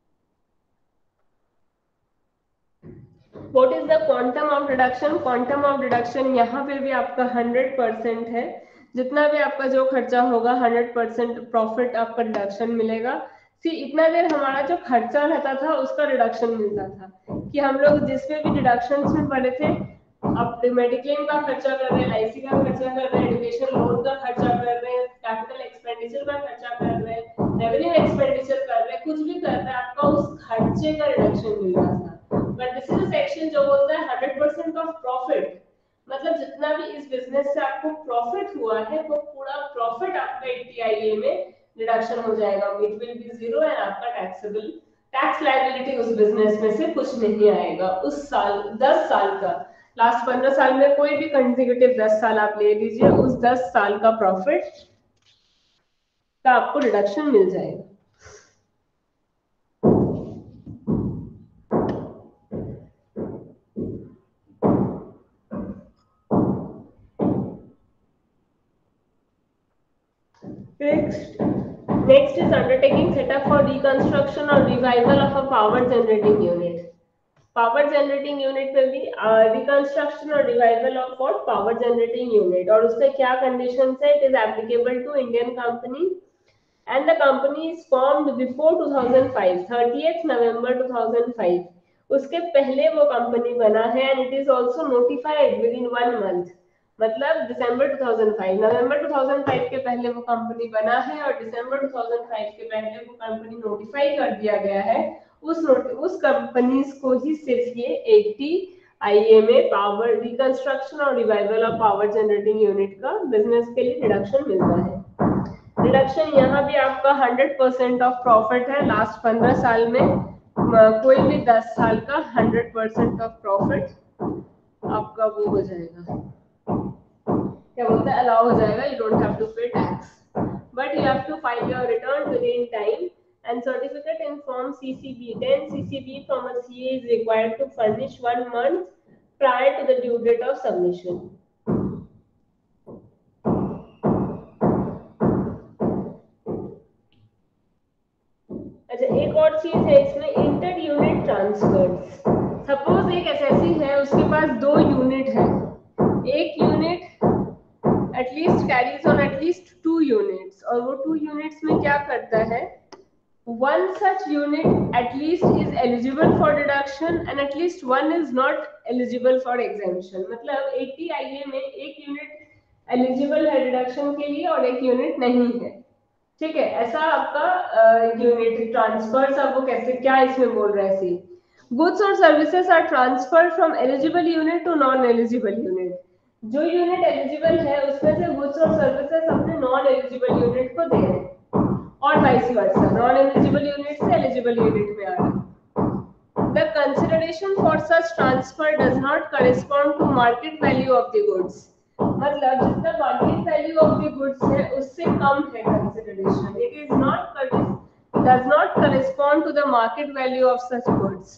What is the quantum of reduction? Quantum of reduction यहाँ पे भी आपका हंड्रेड परसेंट है। जितना भी आपका जो खर्चा होगा हंड्रेड परसेंट प्रॉफिट आपका रिडक्शन मिलेगा। सी इतना देर हमारा जो खर्चा रहता था उसका रिडक्शन मिलता था कि हम लोग जिसमें भी डिडक्शन में पड़े थे, आप मेडिक्लेम का खर्चा कर रहे हैं, एलआईसी का खर्चा कर रहे हैं, एजुकेशन लोन का खर्चा कर रहे हैं, कैपिटल एक्सपेंडिचर का खर्चा कर रहे हैं, रेवेन्यू एक्सपेंडिचर कर रहे हैं, कुछ भी कर रहे हैं, आपका उस खर्चे का रिडक्शन मिल रहा था। But this is a section जो बोलता है हंड्रेड परसेंट ऑफ प्रॉफिट, मतलब जितना भी इस बिजनेस से आपको प्रॉफिट हुआ है वो पूरा प्रॉफिट आपका अस्सी आई ए में डिडक्शन हो जाएगा। It will be zero and आपका टैक्सेबल टैक्स लायबिलिटी उस बिजनेस में से कुछ नहीं आएगा उस साल, दस साल का। लास्ट पंद्रह साल में कोई भी कंसेक्यूटिव दस साल आप ले लीजिए, उस दस साल का प्रॉफिट का आपको डिडक्शन मिल जाएगा। Next, next is undertaking setup for reconstruction or revival of a power generating unit. Power generating unit में भी रिकंस्ट्रक्शन और revival of what power generating unit, और उसके क्या कंडीशंस है? It is applicable to Indian company and the company is formed before two thousand five, thirtieth November two thousand five, उसके पहले वो कंपनी बना है and it is also notified within one month, मतलब December two thousand five, November two thousand five के पहले वो कंपनी बना है और दिसंबर टू थाउजेंड फाइव के पहले वो कंपनी नोटिफाई कर दिया गया है। उस उस कंपनीज को ही सिर्फ ये अस्सी आई ए में पावर रिकंस्ट्रक्शन और revival of power generating unit का बिजनेस के लिए रिडक्शन मिलता है। रिडक्शन यहाँ भी आपका हंड्रेड परसेंट ऑफ प्रॉफिट है। लास्ट पंद्रह साल में कोई भी दस साल का हंड्रेड परसेंट ऑफ प्रॉफिट आपका वो हो जाएगा, क्या बोलते हैं अलाउ हो जाएगा, you don't have to pay tax, but you have to file your return within time and certificate in form C C B. Then C C B from a C A is required to furnish one month prior to the due date of submission. अच्छा, एक और चीज है इसमें, inter unit transfers. Suppose एक SSC है, उसके पास दो यूनिट है, एक unit at least carries on at least two units, और वो टू यूनिट्स में क्या करता है, one such unit at least is eligible for deduction and at least one is not eligible for exemption. मतलब अस्सी I A में एक यूनिट एलिजिबल है डिडक्शन के लिए और एक यूनिट नहीं है, ठीक है। ऐसा आपका यूनिट ट्रांसफर, अब वो कैसे, क्या इसमें बोल रहा है, सी गुड्स और services are transfer from eligible unit to non eligible unit. जो यूनिट एलिजिबल है उसमें से गुड्स और सर्विसेज अपने नॉन एलिजिबल यूनिट को दे रहे हैं, और vice versa, non eligible unit से एलिजिबल यूनिट में आ रहा है। The consideration for such transfer does not correspond to market value of the goods. मतलब जितना market value of the goods है उससे कम है consideration. It is not does not correspond to the market value of such goods.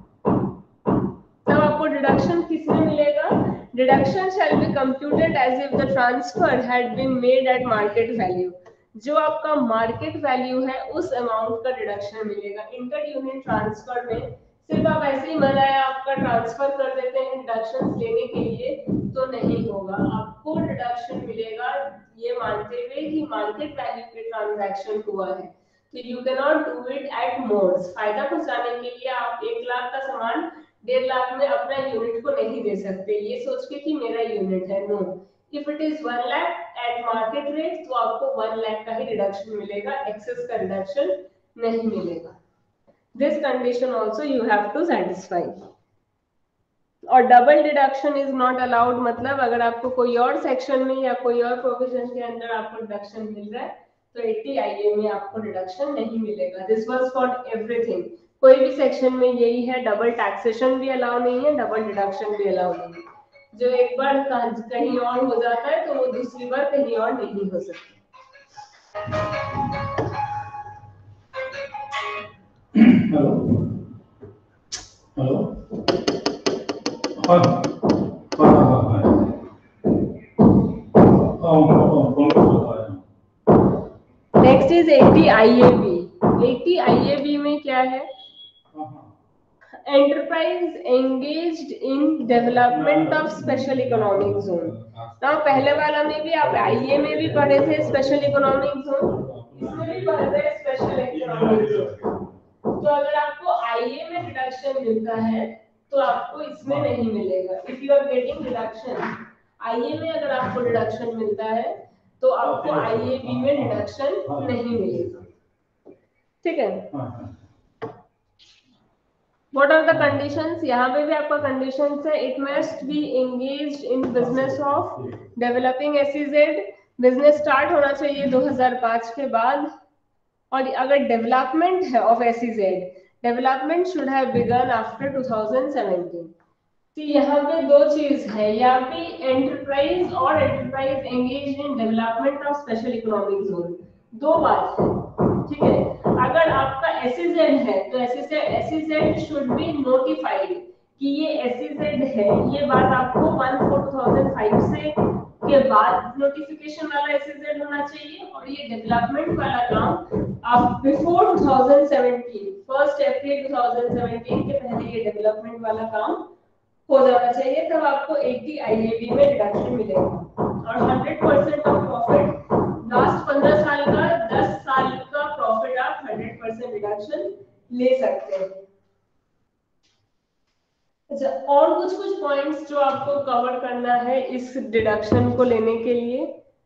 तब आपको deduction किसमें मिलेगा, deduction shall be computed as if the transfer had been made at market value. जो आपका market value है उस amount का deduction मिलेगा। इंटर यूनिट ट्रांसफर में सिर्फ आप ऐसे ही मन आया आपका ट्रांसफर कर देते हैं डिडक्शंस लेने के लिए तो नहीं होगा, आपको डिडक्शन मिलेगा ये मानते हुए कि मार्केट वैल्यू पे ट्रांजैक्शन हुआ है। तो you can not do it at mores. फायदा पहुंचाने के लिए आप एक लाख का सामान डेढ़ लाख में अपना यूनिट को नहीं दे सकते ये सोच के कि मेरा यूनिट है, no. If it is one lakh at market rate तो आपको one lakh का ही रिडक्शन मिलेगा, एक्सेस का रिडक्शन नहीं मिलेगा। This condition also you have to satisfy. और double deduction is not allowed, मतलब अगर आपको कोई और सेक्शन में या कोई और प्रोविजन के अंदर आपको डिडक्शन मिल रहा है तो अस्सी I A में आपको डिडक्शन नहीं मिलेगा। दिस वाज फॉर एवरीथिंग, कोई भी सेक्शन में यही है, डबल टैक्सेशन भी अलाउ नहीं है, डबल डिडक्शन भी अलाउ नहीं है। जो एक बार कहीं और हो जाता है तो वो दूसरी बार कहीं और नहीं हो सकता। हेलो हेलो हाँ हाँ हाँ हाँ नेक्स्ट इज अस्सी I A B। अस्सी I A B में क्या है, enterprise engaged in development of special economic zone। ना पहले वाला में भी आप I A में भी पढ़े थे स्पेशल इकोनॉमिक जोन, इसमें भी पढ़े थे स्पेशल इकोनॉमिक जोन। तो अगर आपको I A में रिडक्शन मिलता है तो आपको इसमें नहीं मिलेगा। If you are getting reduction I A में, अगर आपको रिडक्शन मिलता है तो आपको I A B में रिडक्शन नहीं मिलेगा, ठीक है। What are the conditions? यहाँ पे भी आपका conditions है, it must be engaged in business of developing S E Z, business start होना चाहिए दो हज़ार पाँच के बाद, और अगर development है of S E Z, development should have begun after two thousand seventeen। तो यहाँ पे दो चीज है, यहाँ पे enterprise और enterprise engaged in development of special economic zone, दो बात है, ठीक है। अगर आपका S E Z है तो S E Z S E Z should be notified कि ये S E Z है, ये बात आपको one four two thousand five से के बाद नोटिफिकेशन वाला S E Z होना चाहिए, और ये डेवलपमेंट वाला काम आप before two thousand seventeen first April two thousand seventeen के पहले ये डेवलपमेंट वाला काम हो जाना चाहिए, तब आपको अस्सी I A B में रिडक्शन मिलेगा। और hundred percent of profit last पंद्रह साल का, दस साल का प्रॉफिट आप हंड्रेड परसेंट रिडक्शन ले सकते हैं। अच्छा, और कुछ कुछ पॉइंट्स जो आपको कवर करना है इस डिडक्शन को लेने के लिए।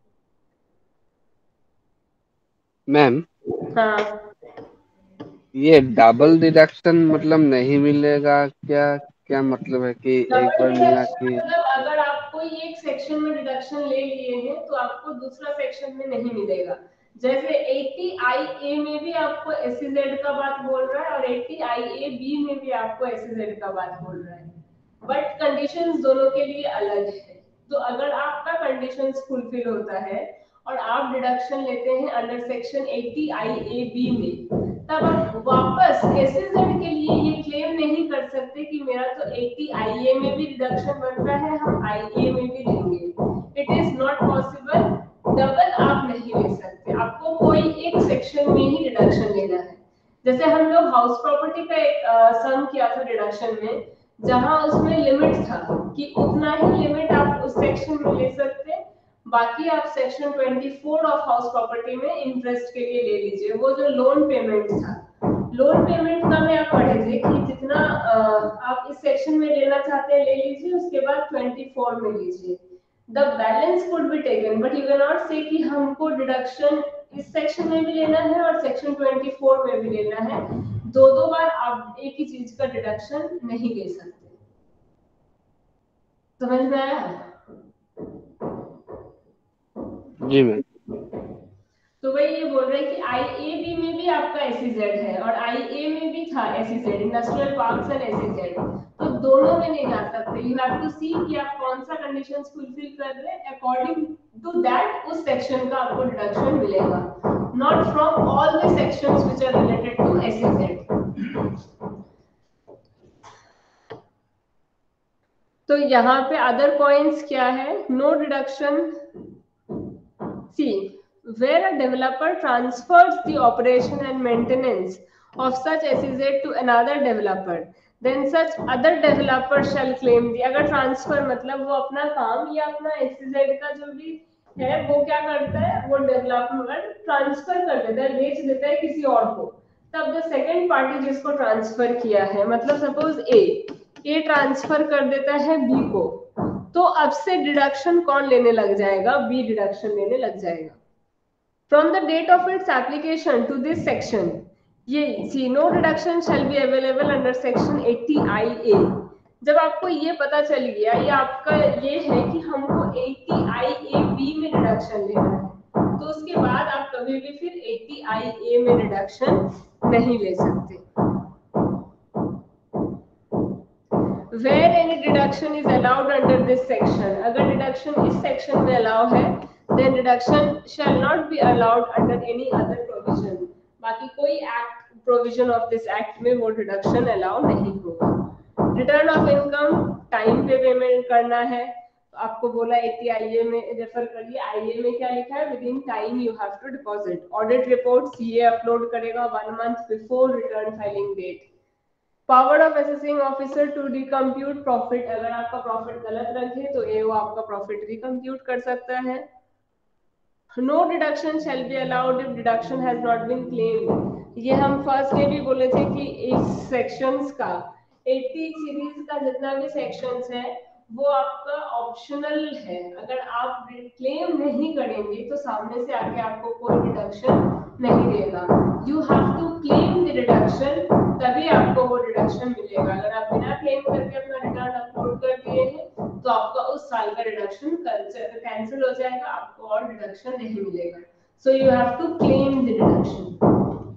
मैम हाँ, ये डबल डिडक्शन मतलब नहीं मिलेगा क्या, क्या मतलब है कि एक बार मिला कि मतलब अगर आप कोई एक सेक्शन में डिडक्शन ले लिए हैं तो आपको दूसरा सेक्शन में नहीं मिलेगा। जैसे अस्सी I A में भी आपको S E Z का बात बोल रहा है और अस्सी I A B में भी आपको S E Z का बात बोल रहा है, बट कंडीशंस दोनों के लिए अलग है। तो अगर आपका कंडीशंस फुलफिल होता है और आप डिडक्शन लेते हैं अंडर सेक्शन अस्सी आई ए बी में, तब आप वापस एसईजेड के लिए ये क्लेम नहीं कर सकते कि मेरा तो अस्सी आई ए में भी डिडक्शन बनता है, हम आई ए में भी लेंगे। It is not possible, double आप नहीं ले सकते, आपको कोई एक सेक्शन में ही डिडक्शन लेना है। जैसे हम लोग हाउस प्रॉपर्टी का एक सम किया था डिडक्शन में, जहां उसमें लिमिट था कि उतना ही लिमिट आप उस सेक्शन में ले सकते, बाकी आप सेक्शन चौबीस ऑफ हाउस प्रॉपर्टी में इंटरेस्ट के लिए ले लीजिए। वो जो लोन पेमेंट था, लोन पेमेंट का मैं आप पढ़े थे कि जितना आप इस सेक्शन में लेना चाहते हैं ले लीजिए, उसके बाद चौबीस में लीजिए। The balance could be taken, but you can not say कि हमको डिडक्शन इस सेक्शन में भी लेना है और सेक्शन चौबीस में भी लेना है। दो दो बार आप एक ही चीज का डिडक्शन नहीं ले सकते। समझ में आया? जी मैम। तो वही ये बोल रहे हैं कि आईएबी में भी आपका एसईजेड है और आईए में भी था SEZ, industrial parks and SEZ, तो दोनों में नहीं जा सकते। यू हैव टू सी कि आप कौन सा कंडीशंस फुलफिल कर रहे हैं, अकॉर्डिंग टू दैट उस सेक्शन का आपको डिडक्शन मिलेगा, not from all the sections which are related to SEZ. तो यहाँ पे अदर पॉइंट्स क्या है? No deduction. See, where a developer transfers the operation and maintenance of such S E Z to another developer, then such other developer shall claim the, अगर transfer मतलब वो अपना काम या अपना S E Z का जो भी है वो क्या करता है, वो डेवलपर ट्रांसफर कर देता है, बेच देता है किसी और को, तब जो सेकंड पार्टी जिसको ट्रांसफर किया है, मतलब सपोज ए ए ट्रांसफर कर देता है बी को, तो अब से डिडक्शन कौन लेने लग जाएगा? बी डिडक्शन लेने लग जाएगा। From the date of its application to this section, ये see no deduction shall be available under section अस्सी आई ए। जब आपको ये पता चल गया, ये आपका ये है कि हमको अस्सी आई ए बी में डिडक्शन लेना है, तो उसके बाद आप कभी भी फिर अस्सी आई ए में डिडक्शन नहीं ले सकते। Where any deduction is allowed under this section, अगर डिडक्शन इस सेक्शन में अलाउ है, then deduction shall not be allowed under any other provision, बाकी कोई act provision of this act में वो डिडक्शन अलाउ नहीं होगा। रिटर्न ऑफ इनकम टाइम पे पेमेंट करना है, तो आपको बोला अस्सी आईए में रेफर करिए, आईए में क्या लिखा है? Within time you have to deposit. Audit report CA upload करेगा one month before return filing date. Power of assessing officer to recompute profit, अगर आपका प्रॉफिट गलत रखे तो ए वो आपका प्रॉफिट रिकम्प्यूट कर सकता है। No deduction shall be allowed if deduction has not been claimed, ये हम फर्स्ट डे भी बोले थे कि इस सेक्शंस का अस्सी सीरीज का जितना भी सेक्शंस है वो आपका ऑप्शनल है, अगर आप क्लेम नहीं करेंगे तो सामने से आके आपको कोई डिडक्शन नहीं देगा। You have to claim the deduction, तभी आपको वो डिडक्शन मिलेगा। अगर आप बिना क्लेम करके अपना रिटर्न अपलोड कर दिए हैं तो आपका उस साल का डिडक्शन कैंसिल हो जाएगा, आपको और डिडक्शन नहीं मिलेगा। So you have to claim the deduction.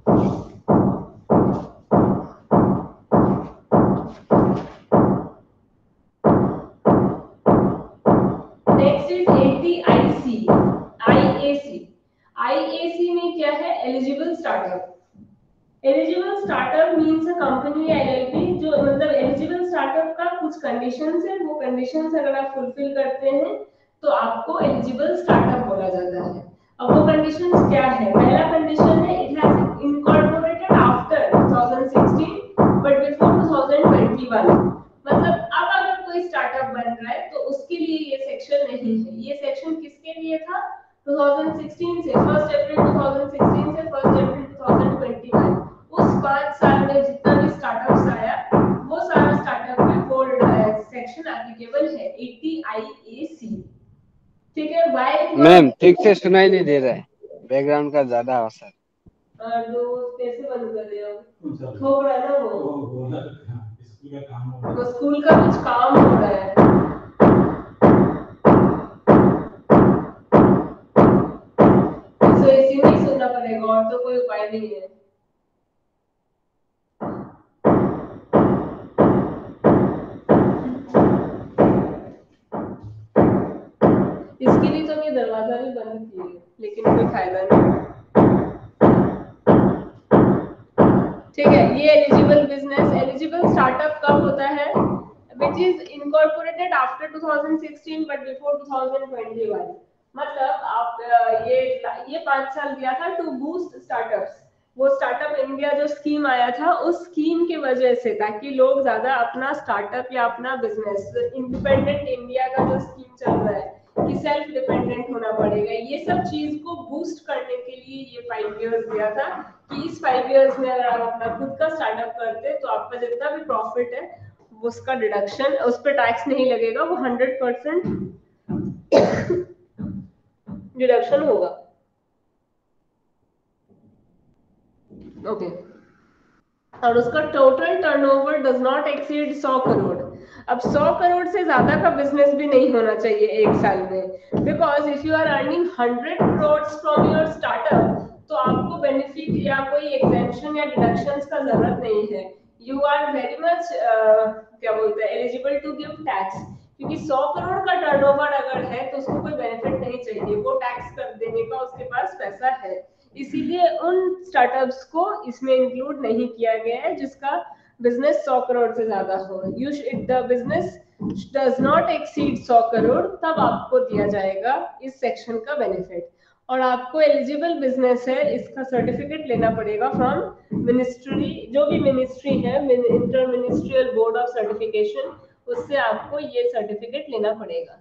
Next is अस्सी I C I A C. I A सी में क्या है? Eligible startup. Eligible startup means a company या एलएलपी, जो मतलब एलिजिबल स्टार्टअप का कुछ कंडीशंस है, वो कंडीशंस अगर आप फुलफिल करते हैं तो आपको एलिजिबल स्टार्टअप बोला जाता है। अब वो कंडीशंस क्या है? पहला कंडीशन है it has incorporated after two thousand sixteen but before two thousand twenty one, मतलब अब अगर कोई स्टार्टअप बन रहा है तो उसके लिए ये सेक्शन नहीं है। ये सेक्शन किसके लिए था? टू थाउजेंड सिक्सटीन से first April two thousand sixteen से first April two thousand twenty one, उस पांच साल में जितना भी स्टार्टअप्स आया वो सारा स्टार्टअप में वो सेक्शन एप्लीकेबल है अस्सी आई ए सी। ठीक है? वाई मैम ठीक से सुनाई नहीं दे रहा है, बैकग्राउंड का ज्यादा आवाज है। दो कैसे बंद कर दिया? ठोक रहा है ना वो, स्कूल का काम हो रहा है, वो स्कूल का कुछ काम हो रहा है। तो इसी में ही सुनना पड़ेगा, और तो कोई उपाय नहीं है। ये दरवाजा भी बंद किए लेकिन कोई फायदा नहीं। ठीक है, ये एलिजिबल बिजनेस, एलिजिबल स्टार्टअप कब होता है, which is incorporated after two thousand sixteen but before two thousand twenty-one। मतलब आप ये ये पांच साल दिया था टू बूस्ट स्टार्टअप्स। वो स्टार्टअप इंडिया जो स्कीम आया था उस स्कीम की वजह से, ताकि लोग ज्यादा अपना स्टार्टअप या अपना बिजनेस, इंडिपेंडेंट इंडिया का जो स्कीम चल रहा है कि सेल्फ डिपेंडेंट होना पड़ेगा, ये सब चीज को बूस्ट करने के लिए ये फाइव इयर्स दिया था कि इस फाइव इयर्स में अगर आप अपना खुद का स्टार्टअप करते तो आपका जितना भी प्रॉफिट है उसका डिडक्शन, उस पर टैक्स नहीं लगेगा, वो हंड्रेड परसेंट डिडक्शन होगा। Okay okay. और उसका total turnover does not exceed सौ करोड़। अब सौ करोड़ से ज्यादा का बिजनेस भी नहीं होना चाहिए एक साल में, because if you are earning hundred crore from your startup तो आपको बेनिफिट या कोई एग्जेम्पशन या डिडक्शंस का जरूरत नहीं है। यू आर वेरी मच क्या बोलते हैं एलिजिबल टू गिव टैक्स, क्योंकि सौ करोड़ का टर्नओवर अगर है तो उसको कोई बेनिफिट नहीं चाहिए, वो टैक्स कर देने का उसके पास पैसा है, इसीलिए उन स्टार्टअप्स को इसमें इंक्लूड नहीं किया गया है जिसका बिजनेस सौ करोड़ से ज्यादा हो। You should the business does not exceed सौ करोड़, तब आपको दिया जाएगा इस सेक्शन का बेनिफिट। और आपको एलिजिबल बिजनेस है इसका सर्टिफिकेट लेना पड़ेगा फ्रॉम मिनिस्ट्री, जो भी मिनिस्ट्री है, inter ministerial board of certification, उससे आपको ये सर्टिफिकेट लेना पड़ेगा।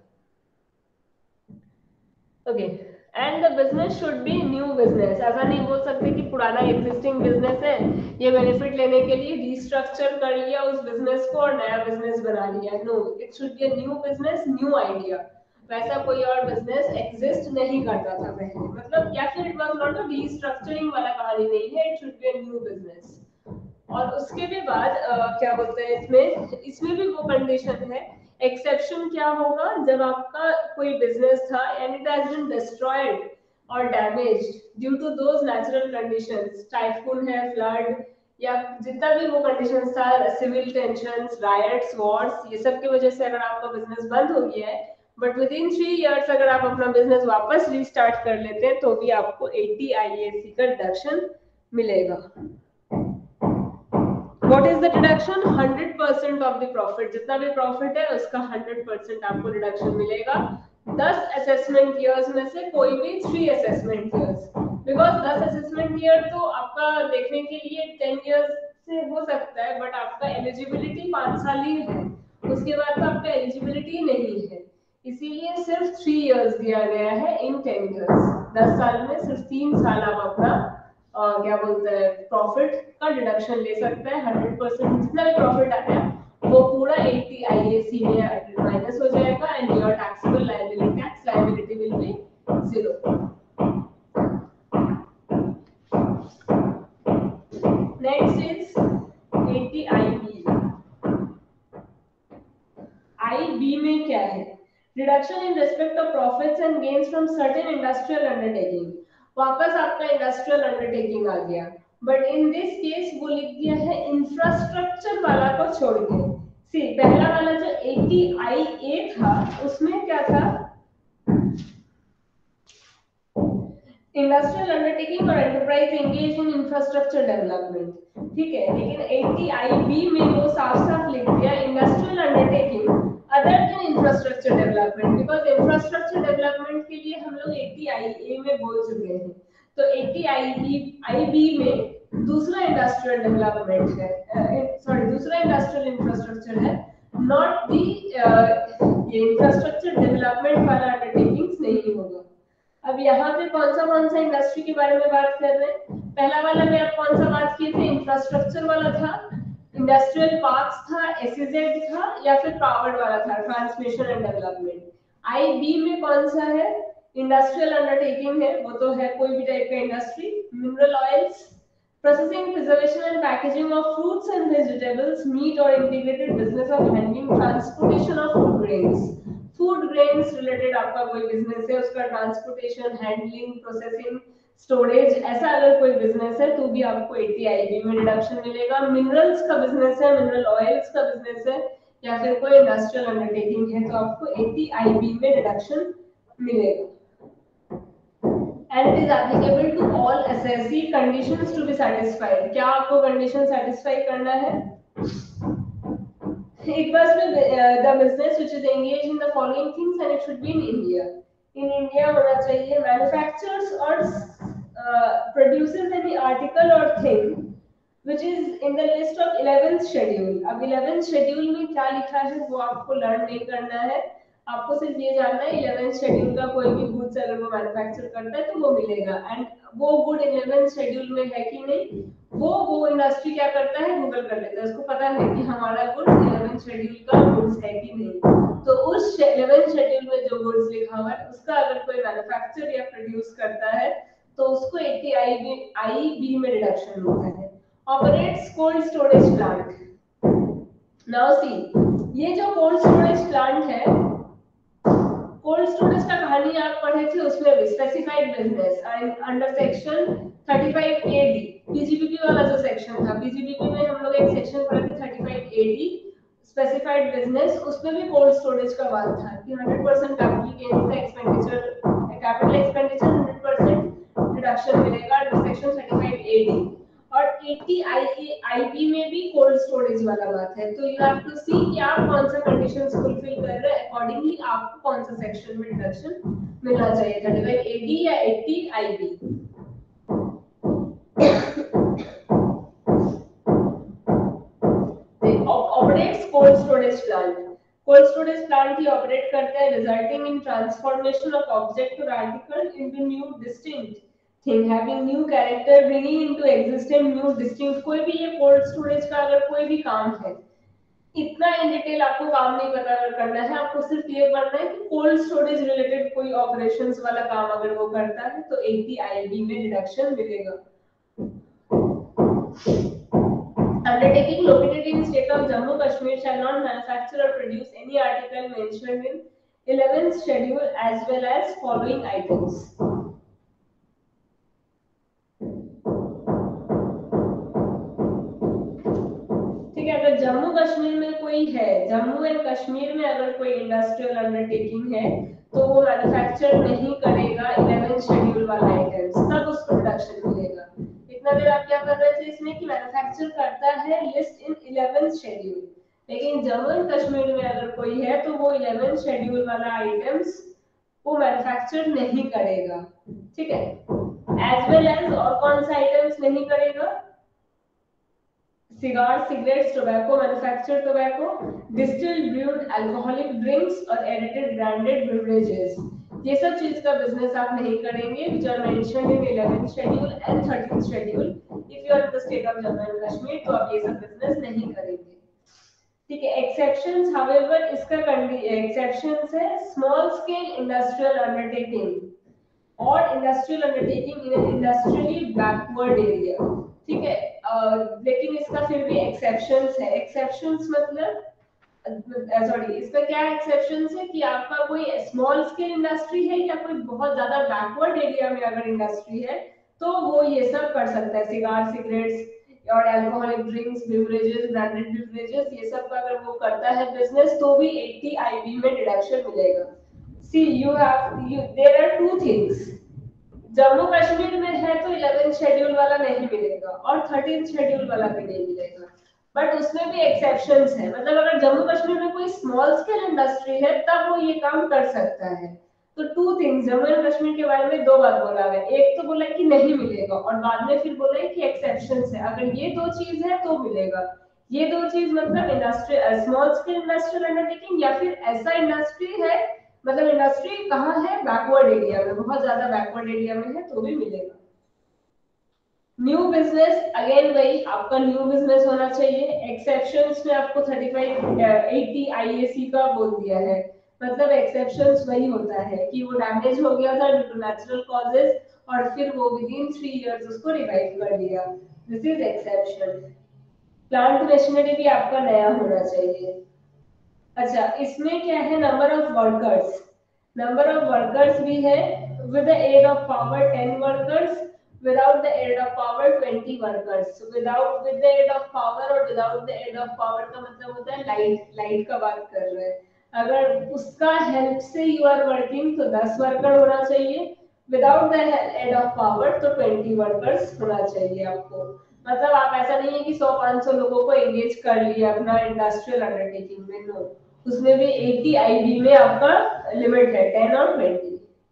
Okay okay. And the business should be new business. ऐसा नहीं बोल सकते कि पुराना एग्जिस्टिंग बिजनेस है, ये बेनिफिट लेने के लिए रिस्ट्रक्चर कर लिया उस बिजनेस को और नया बिजनेस बना लिया। No, it should be a new business, new idea. वैसा कोई और बिजनेस एग्जिस्ट नहीं करता था पहले, मतलब या फिर it was not a restructuring वाला कहानी नहीं है, it should be a new business. और उसके भी बाद uh, क्या बोलते हैं इसमें इसमें भी वो कंडीशन है, एक्सेप्शन क्या होगा, जब आपका कोई बिजनेस था and it has been destroyed और damaged due to those natural conditions, typhoon है, फ्लड या जितना भी वो कंडीशंस था, सिविल टेंशंस, रायट्स, वॉर्स, ये सब की वजह से अगर आपका बिजनेस बंद हो गया है, but within three years अगर आप अपना बिजनेस वापस रीस्टार्ट कर लेते हैं तो भी आपको अस्सी आईएसी का डिडक्शन मिलेगा। What is the deduction? Hundred percent of the profit, जितना भी प्रॉफिट है उसका हंड्रेड परसेंट आपको डिडक्शन मिलेगा। दस असेसमेंट ईयर्स में से कोई भी थ्री असेसमेंट ईयर्स, बिकॉज दस असेसमेंट ईयर तो आपका देखने के लिए टेन ईयर्स से हो सकता है, बट आपका एलिजिबिलिटी पांच साल ही है, उसके बाद तो आपका एलिजिबिलिटी नहीं है, इसीलिए सिर्फ थ्री इयर्स दिया गया है इन टेन ईयर्स। दस साल में सिर्फ तीन साल आप अपना Uh, क्या बोलते हैं प्रॉफिट का डिडक्शन ले सकते हैं। हंड्रेड परसेंट जितना भी प्रॉफिट आता है वो पूरा अस्सी आईएसी में माइनस हो जाएगा and your taxable liability tax liability will be zero. Next is अस्सी आईबी। आईबी में क्या है? Reduction in respect of profits and gains from certain industrial undertaking. वापस आपका इंडस्ट्रियल अंडरटेकिंग आ गया, बट इन दिस केस वो लिख दिया है इंफ्रास्ट्रक्चर वाला को छोड़ के। सी पहला वाला जो अस्सी आई ए था उसमें क्या था, इंडस्ट्रियल अंडरटेकिंग और enterprise engage in infrastructure development, ठीक है, लेकिन अस्सी आई बी में वो साफ साफ लिख दिया industrial undertaking other than infrastructure development, because infrastructure development के लिए हम लोग अस्सी आई ए में बोल चुके हैं, तो अस्सी आई बी में दूसरा इंडस्ट्रियल डेवलपमेंट है, सॉरी दूसरा इंडस्ट्रियल इंफ्रास्ट्रक्चर है, नॉट दी ये इंफ्रास्ट्रक्चर डेवलपमेंट वाला अंडरटेकिंग्स नहीं होगा। अब यहाँ पे कौन सा कौन सा इंडस्ट्री के बारे में बात कर रहे हैं? पहला वाला में आप कौन सा बात किए थे? इंफ्रास्ट्रक्चर वाला था, इंडस्ट्रियल पार्क्स था, एसईजेड था, या फिर पावर्ड वाला था, ट्रांसमिशन एंड डेवलपमेंट। आईबी में कौन सा है? इंडस्ट्रियल अंडरटेकिंग है, वो तो है कोई भी टाइप का industry, mineral oils, processing, preservation and packaging of fruits and vegetables, meat और integrated business of handling, transportation of food grains. Food grains related आपका कोई बिजनेस है, उसका ट्रांसपोर्टेशन, हैंडलिंग, प्रोसेसिंग, स्टोरेज, ऐसा अगर कोई बिजनेस है तो भी आपको अस्सी आईबी में डिडक्शन मिलेगा। मिनरल्स का बिजनेस है, मिनरल ऑयल्स का बिजनेस है, या फिर कोई इंडस्ट्रियल अंडरटेकिंग है तो आपको अस्सी आईबी में डिडक्शन मिलेगा। and it is applicable to all assessee conditions to be satisfied. क्या आपको condition satisfy करना है? It must be uh, the business which is engaged in the following things and it should be in India. In India होना चाहिए, manufactures or uh, produces any article or thing which is in the list of eleventh schedule. अब eleventh schedule में क्या लिखा है वो आपको learn नहीं करना है, आपको सिर्फ ये जानना है eleventh schedule का कोई भी गुड्स अगर वो मैन्युफैक्चर करता है तो वो मिलेगा, एंड वो गुड eleventh schedule में है कि नहीं वो वो इंडस्ट्री क्या करता है गूगल कर लेता है, उसको पता है कि हमारा गुड eleventh schedule का गुड्स है कि नहीं, तो उस eleventh schedule में जो गुड्स लिखा हुआ है उसका अगर कोई मैन्युफैक्चर या प्रोड्यूस करता है तो उसको eighty I B में रिडक्शन मिलता है। Operates cold storage plant. Now see ये जो कोल्ड स्टोरेज प्लांट है, कोल्ड स्टोरेज का कहानी आप पढ़े थे उसमें भी specified business under section thirty-five A D PGBP वाला जो सेक्शन था, पीजीबीपी में हम लोग एक सेक्शन पढ़े थे thirty-five A D specified business, उसमें भी कोल्ड स्टोरेज का बात था कि one hundred percent capital gain का expenditure capital expenditure one hundred percent reduction मिलेगा under section thirty-five A D, और eighty I B में भी कोल्ड स्टोरेज वाला बात है, तो यू हैव टू सी कि आप कौन सा कंडीशंस फुलफिल कर रहे हैं, अकॉर्डिंगली आपको कौन सा सेक्शन में रिडक्शन मिलना चाहिए, thirty-five A D या eighty I B। Operates cold storage plant, cold storage plant ही ऑपरेट करता है resulting in transformation of object और article into new distinct thing having new character bringing into existence new distinct, कोई भी ये cold storage का अगर कोई भी काम है, इतना इन डिटेल आपको काम नहीं पता करना है, आपको सिर्फ ये पढ़ना है कि कोल्ड स्टोरेज रिलेटेड कोई ऑपरेशंस वाला काम अगर वो करता है तो eighty I B में रिडक्शन मिलेगा। Undertaking located in state of Jammu Kashmir shall not manufacture or produce any article mentioned in eleventh schedule as well as following items. अगर जम्मू कश्मीर में कोई है, जम्मू एंड कश्मीर में अगर कोई इंडस्ट्रियल अंडरटेकिंग है तो वो मैन्युफैक्चर नहीं करेगा eleventh शेड्यूल वाला आइटम्स, तब उसको रिडक्शन मिलेगा। इतना देर आप क्या कर रहे थे इसमें कि मैन्युफैक्चर करता है लिस्ट इन eleventh शेड्यूल, लेकिन जम्मू एंड कश्मीर में अगर कोई है तो वो eleventh शेड्यूल वाला आइटम्स वो मैन्युफैक्चर नहीं करेगा, ठीक है। एज वेल एज और कौन सा आइटम्स नहीं करेगा, cigar, cigarettes, tobacco, manufactured tobacco, distilled brewed alcoholic drinks और edited branded beverages, ये सब चीज का बिजनेस आप नहीं करेंगे which are mentioned in eleventh schedule and thirteenth schedule if you are in the state of Jammu and Kashmir, तो आप ये सब बिजनेस नहीं करेंगे, ठीक है। एक्सेप्शंस however इसका एक्सेप्शंस है स्मॉल स्केल इंडस्ट्रियल अंडरटेकिंग और industrial undertaking in an industrially backward area, ठीक है। Uh, लेकिन इसका फिर भी एक्सेप्शंस है, एक्सेप्शंस मतलब सॉरी इसका क्या एक्सेप्शंस है कि आपका कोई स्मॉल स्केल इंडस्ट्री है या कोई बहुत ज्यादा बैकवर्ड एरिया में अगर इंडस्ट्री है तो वो ये सब कर सकता है, सिगार, सिगरेट्स और alcoholic drinks, beverages, branded beverages, ये सब का अगर वो करता है बिजनेस तो भी eighty I B में डिडक्शन मिलेगा। See you have you there are two things, Jammu Kashmir में है तो eleventh शेड्यूल वाला नहीं मिलेगा और thirteenth शेड्यूल वाला भी नहीं मिलेगा, बट उसमें भी एक्सेप्शंस है, मतलब अगर जम्मू कश्मीर में कोई स्मॉल स्केल इंडस्ट्री है तब वो ये काम कर सकता है। तो two things Jammu and Kashmir के बारे में दो बात बोला है, एक तो बोला कि नहीं मिलेगा और बाद में फिर बोला है कि एक्सेप्शंस है, अगर ये दो चीज है तो मिलेगा। ये दो चीज मतलब industry small scale industrial undertaking या फिर ऐसा इंडस्ट्री है, मतलब इंडस्ट्री कहाँ है बैकवर्ड एरिया में, बहुत ज्यादा बैकवर्ड एरिया में है तो भी मिलेगा। न्यू बिजनेस अगेन वही आपका न्यू बिजनेस होना चाहिए, एक्सेप्शंस में आपको thirty-five eighty I A C का बोल दिया है, मतलब एक्सेप्शंस वही होता है कि वो डैमेज हो गया था ड्यू टू नेचुरल कॉजेस और फिर वो विद इन थ्री इयर्स उसको रिवाइव कर दिया, this is exception. Plant machinery भी आपका नया होना चाहिए। अच्छा इसमें क्या है, number of workers, number of workers भी है with the aid of power ten workers, without the aid of power twenty workers, so without with the aid of power और without the aid of power का मतलब होता है light, light का बात कर रहे हैं, अगर उसका हेल्प से यू आर वर्किंग तो ten वर्कर होना चाहिए, without the head of power तो ट्वेंटी वर्कर्स होना चाहिए आपको। मतलब आप ऐसा नहीं है कि सौ पाँच सौ लोगों को एंगेज कर लिया अपना इंडस्ट्रियल अंडरटेकिंग में, नो, उसमें भी एटी आईबी में आपका लिमिट है टेन और ट्वेंटी।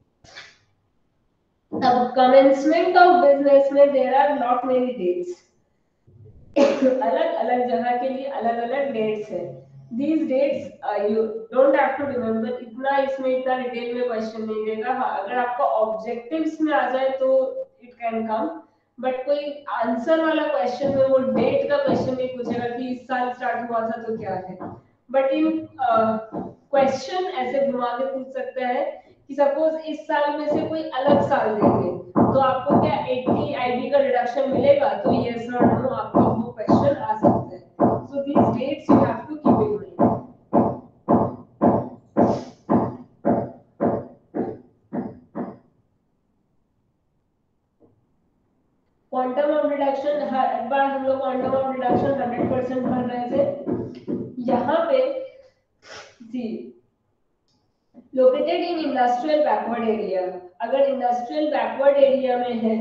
अब कमेंसमेंट ऑफ बिजनेस में there are not many dates, अलग अलग जगह के लिए अलग अलग डेट्स है। These dates uh, you don't have to remember, इतना इसमें इतना डिटेल में क्वेश्चन नहीं देगा। हाँ, अगर आपका ऑब्जेक्टिव्स में आ जाए तो इट कैन कम, बट कोई आंसर वाला क्वेश्चन में वो डेट का क्वेश्चन नहीं पूछेगा कि इस साल स्टार्ट हुआ था तो क्या है। बट इन क्वेश्चन ऐसे घुमा के पूछ सकता है कि सपोज इस साल में से कोई अलग साल देंगे तो आपको क्या एटी आईबी का रिडक्शन मिलेगा, तो यस और नो आपका वो क्वेश्चन आ सकता है। So these dates you have to keep in mind. Quantum of reduction, हर बार हम लोग quantum of reduction hundred percent भर रहे थे। यहाँ पे जी located in industrial backward area, अगर इंडस्ट्रियल बैकवर्ड एरिया में है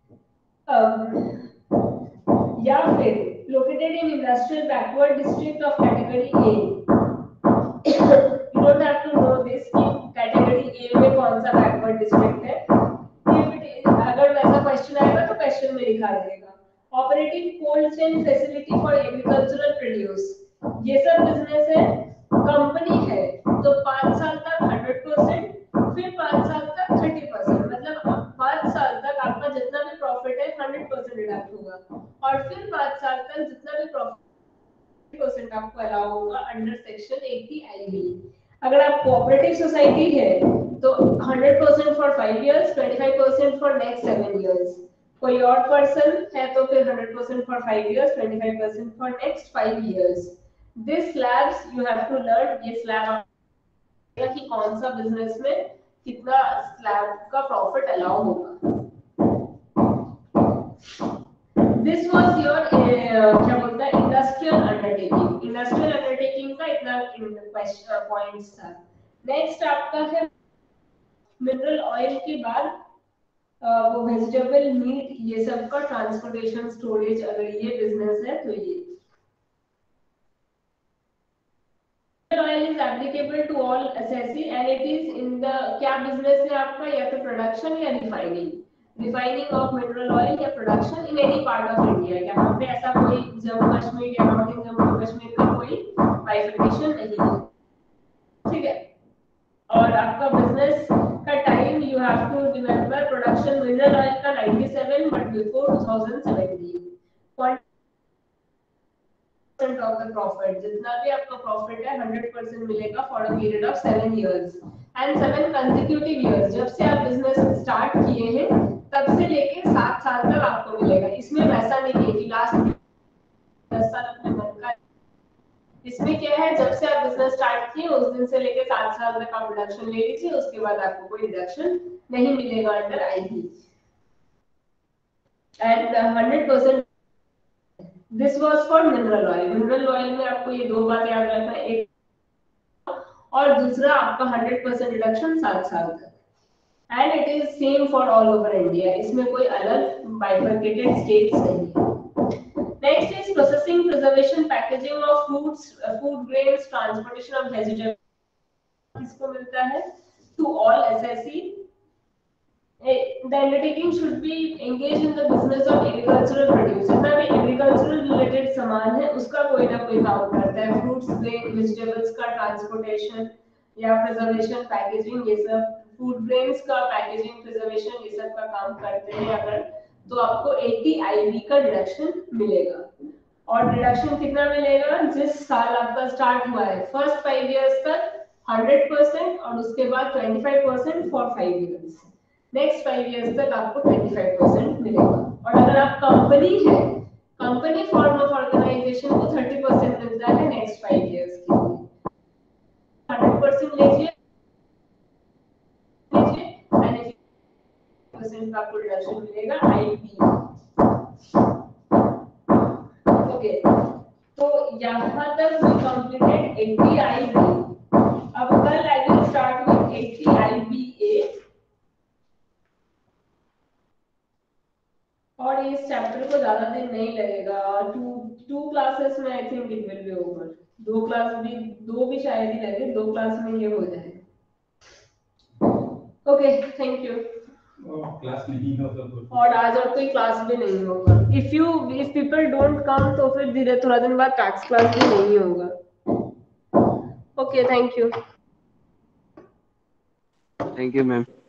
या फिर located in industrial backward district of category A, you don't have to know this कि category A में कौन सा backward district है। If it is, अगर वैसा क्वेश्चन आएगा तो क्वेश्चन में दिखा देगा। Operating cold chain facility for agricultural produce, ये सब बिजनेस है, कंपनी है, तो पाँच साल तक हंड्रेड परसेंट, फिर पाँच साल तक थर्टी परसेंट, मतलब पाँच साल तक आपका जितना भी प्रॉफिट है हंड्रेड परसेंट डिडक्ट होगा, और फिर पाँच साल तक जितना भी प्रॉफिट परसेंट आपको अलाउ होगा अंडर सेक्शन एटी आईबी। अगर आप कोऑपरेटिव सोसाइटी है तो hundred percent for five years, twenty five percent for next seven years. कोई और पर्सन है तो फिर hundred percent for five years, twenty five percent for next five years. This slabs you have to learn, ये slab कि कौन सा business में कितना स्लैब का प्रॉफिट अलाउ होगा। दिस वाज योर क्या बोलता है इंडस्ट्रियल अंडरटेकिंग। इंडस्ट्रियल अंडरटेकिंग का इतना क्वेश्चन पॉइंट्स था। नेक्स्ट आपका है मिनरल ऑयल के बाद uh, वो वेजिटेबल मीट, ये सब का ट्रांसपोर्टेशन स्टोरेज, अगर ये बिजनेस है तो ये oil is applicable to all assessee and it is in the क्या बिजनेस है आपका, या तो प्रोडक्शन या refining, refining of mineral oil या production in any part of India. यहाँ पे ऐसा कोई जम्मू कश्मीर या नॉर्थ इन जम्मू कश्मीर का कोई बाइफर्केशन नहीं है, ठीक है। और आपका बिजनेस का time you have to remember, production mineral oil का ninety seven but before two thousand seventeen. of the profit, जितना भी आपका प्रॉफिट है हंड्रेड परसेंट मिलेगा for a period of seven years and seven consecutive years. जब से आप business start किए हैं तब से लेके सात साल तक आपको मिलेगा। इसमें वैसा नहीं है कि लास्ट दस साल अपने मन का, इसमें क्या है जब से आप बिजनेस स्टार्ट किए उस दिन से लेके सात साल तक आप डिडक्शन ले लीजिए, उसके बाद आपको कोई डिडक्शन नहीं मिलेगा under IB and hundred percent. This was for mineral oil. Mineral oil में आपको ये दो बात याद रखना है, एक और दूसरा आपका हंड्रेड परसेंट रिडक्शन सात साल तक and it is same for all over India, इसमें कोई अलग बाइफर्केटेड स्टेट्स नहीं है। Next is processing, preservation, packaging of fruits, food grains, transportation of vegetables, किसको मिलता है to all SSC. The undertaking should be engaged in the business of agricultural produce, जितना भी agricultural related सामान है उसका कोई ना कोई काम करता है, fruits, grain, vegetables का ट्रांसपोर्टेशन या प्रिजर्वेशन, पैकेजिंग, ये सब फूड ग्रेन्स का पैकेजिंग, प्रिजर्वेशन, ये सब का काम करते हैं अगर, तो आपको एटी आईबी का डिडक्शन मिलेगा। और डिडक्शन कितना मिलेगा, जिस साल आपका स्टार्ट हुआ है फर्स्ट फाइव इयर्स तक हंड्रेड परसेंट और उसके बाद twenty five percent for five years, next five years तक आपको ट्वेंटी फाइव परसेंट मिलेगा। और अगर आप कंपनी है, कंपनी फॉर्म ऑफ ऑर्गेनाइजेशन को थर्टी परसेंट मिलता है नेक्स्ट फाइव इयर्स के लिए। हंड्रेड परसेंट लीजिए लीजिए एंड परसेंट का आपको रिडक्शन मिलेगा आईपी। ओके, तो यहाँ तक वी कंप्लीटेड एटी आईबी। अब कल I will start with eighty IB A. दिन नहीं लगेगा, और टू टू क्लासेस में I think it will be over. दो क्लास भी दो भी शायद ही लगे, दो क्लास में ये हो जाएगा। Okay, thank you. क्लास नहीं होगा तो और आज और कोई क्लास भी नहीं होगा। If you if people don't come तो फिर धीरे थोड़ा दिन बाद टैक्स क्लास भी नहीं होगा। Okay, thank you. Thank you ma'am.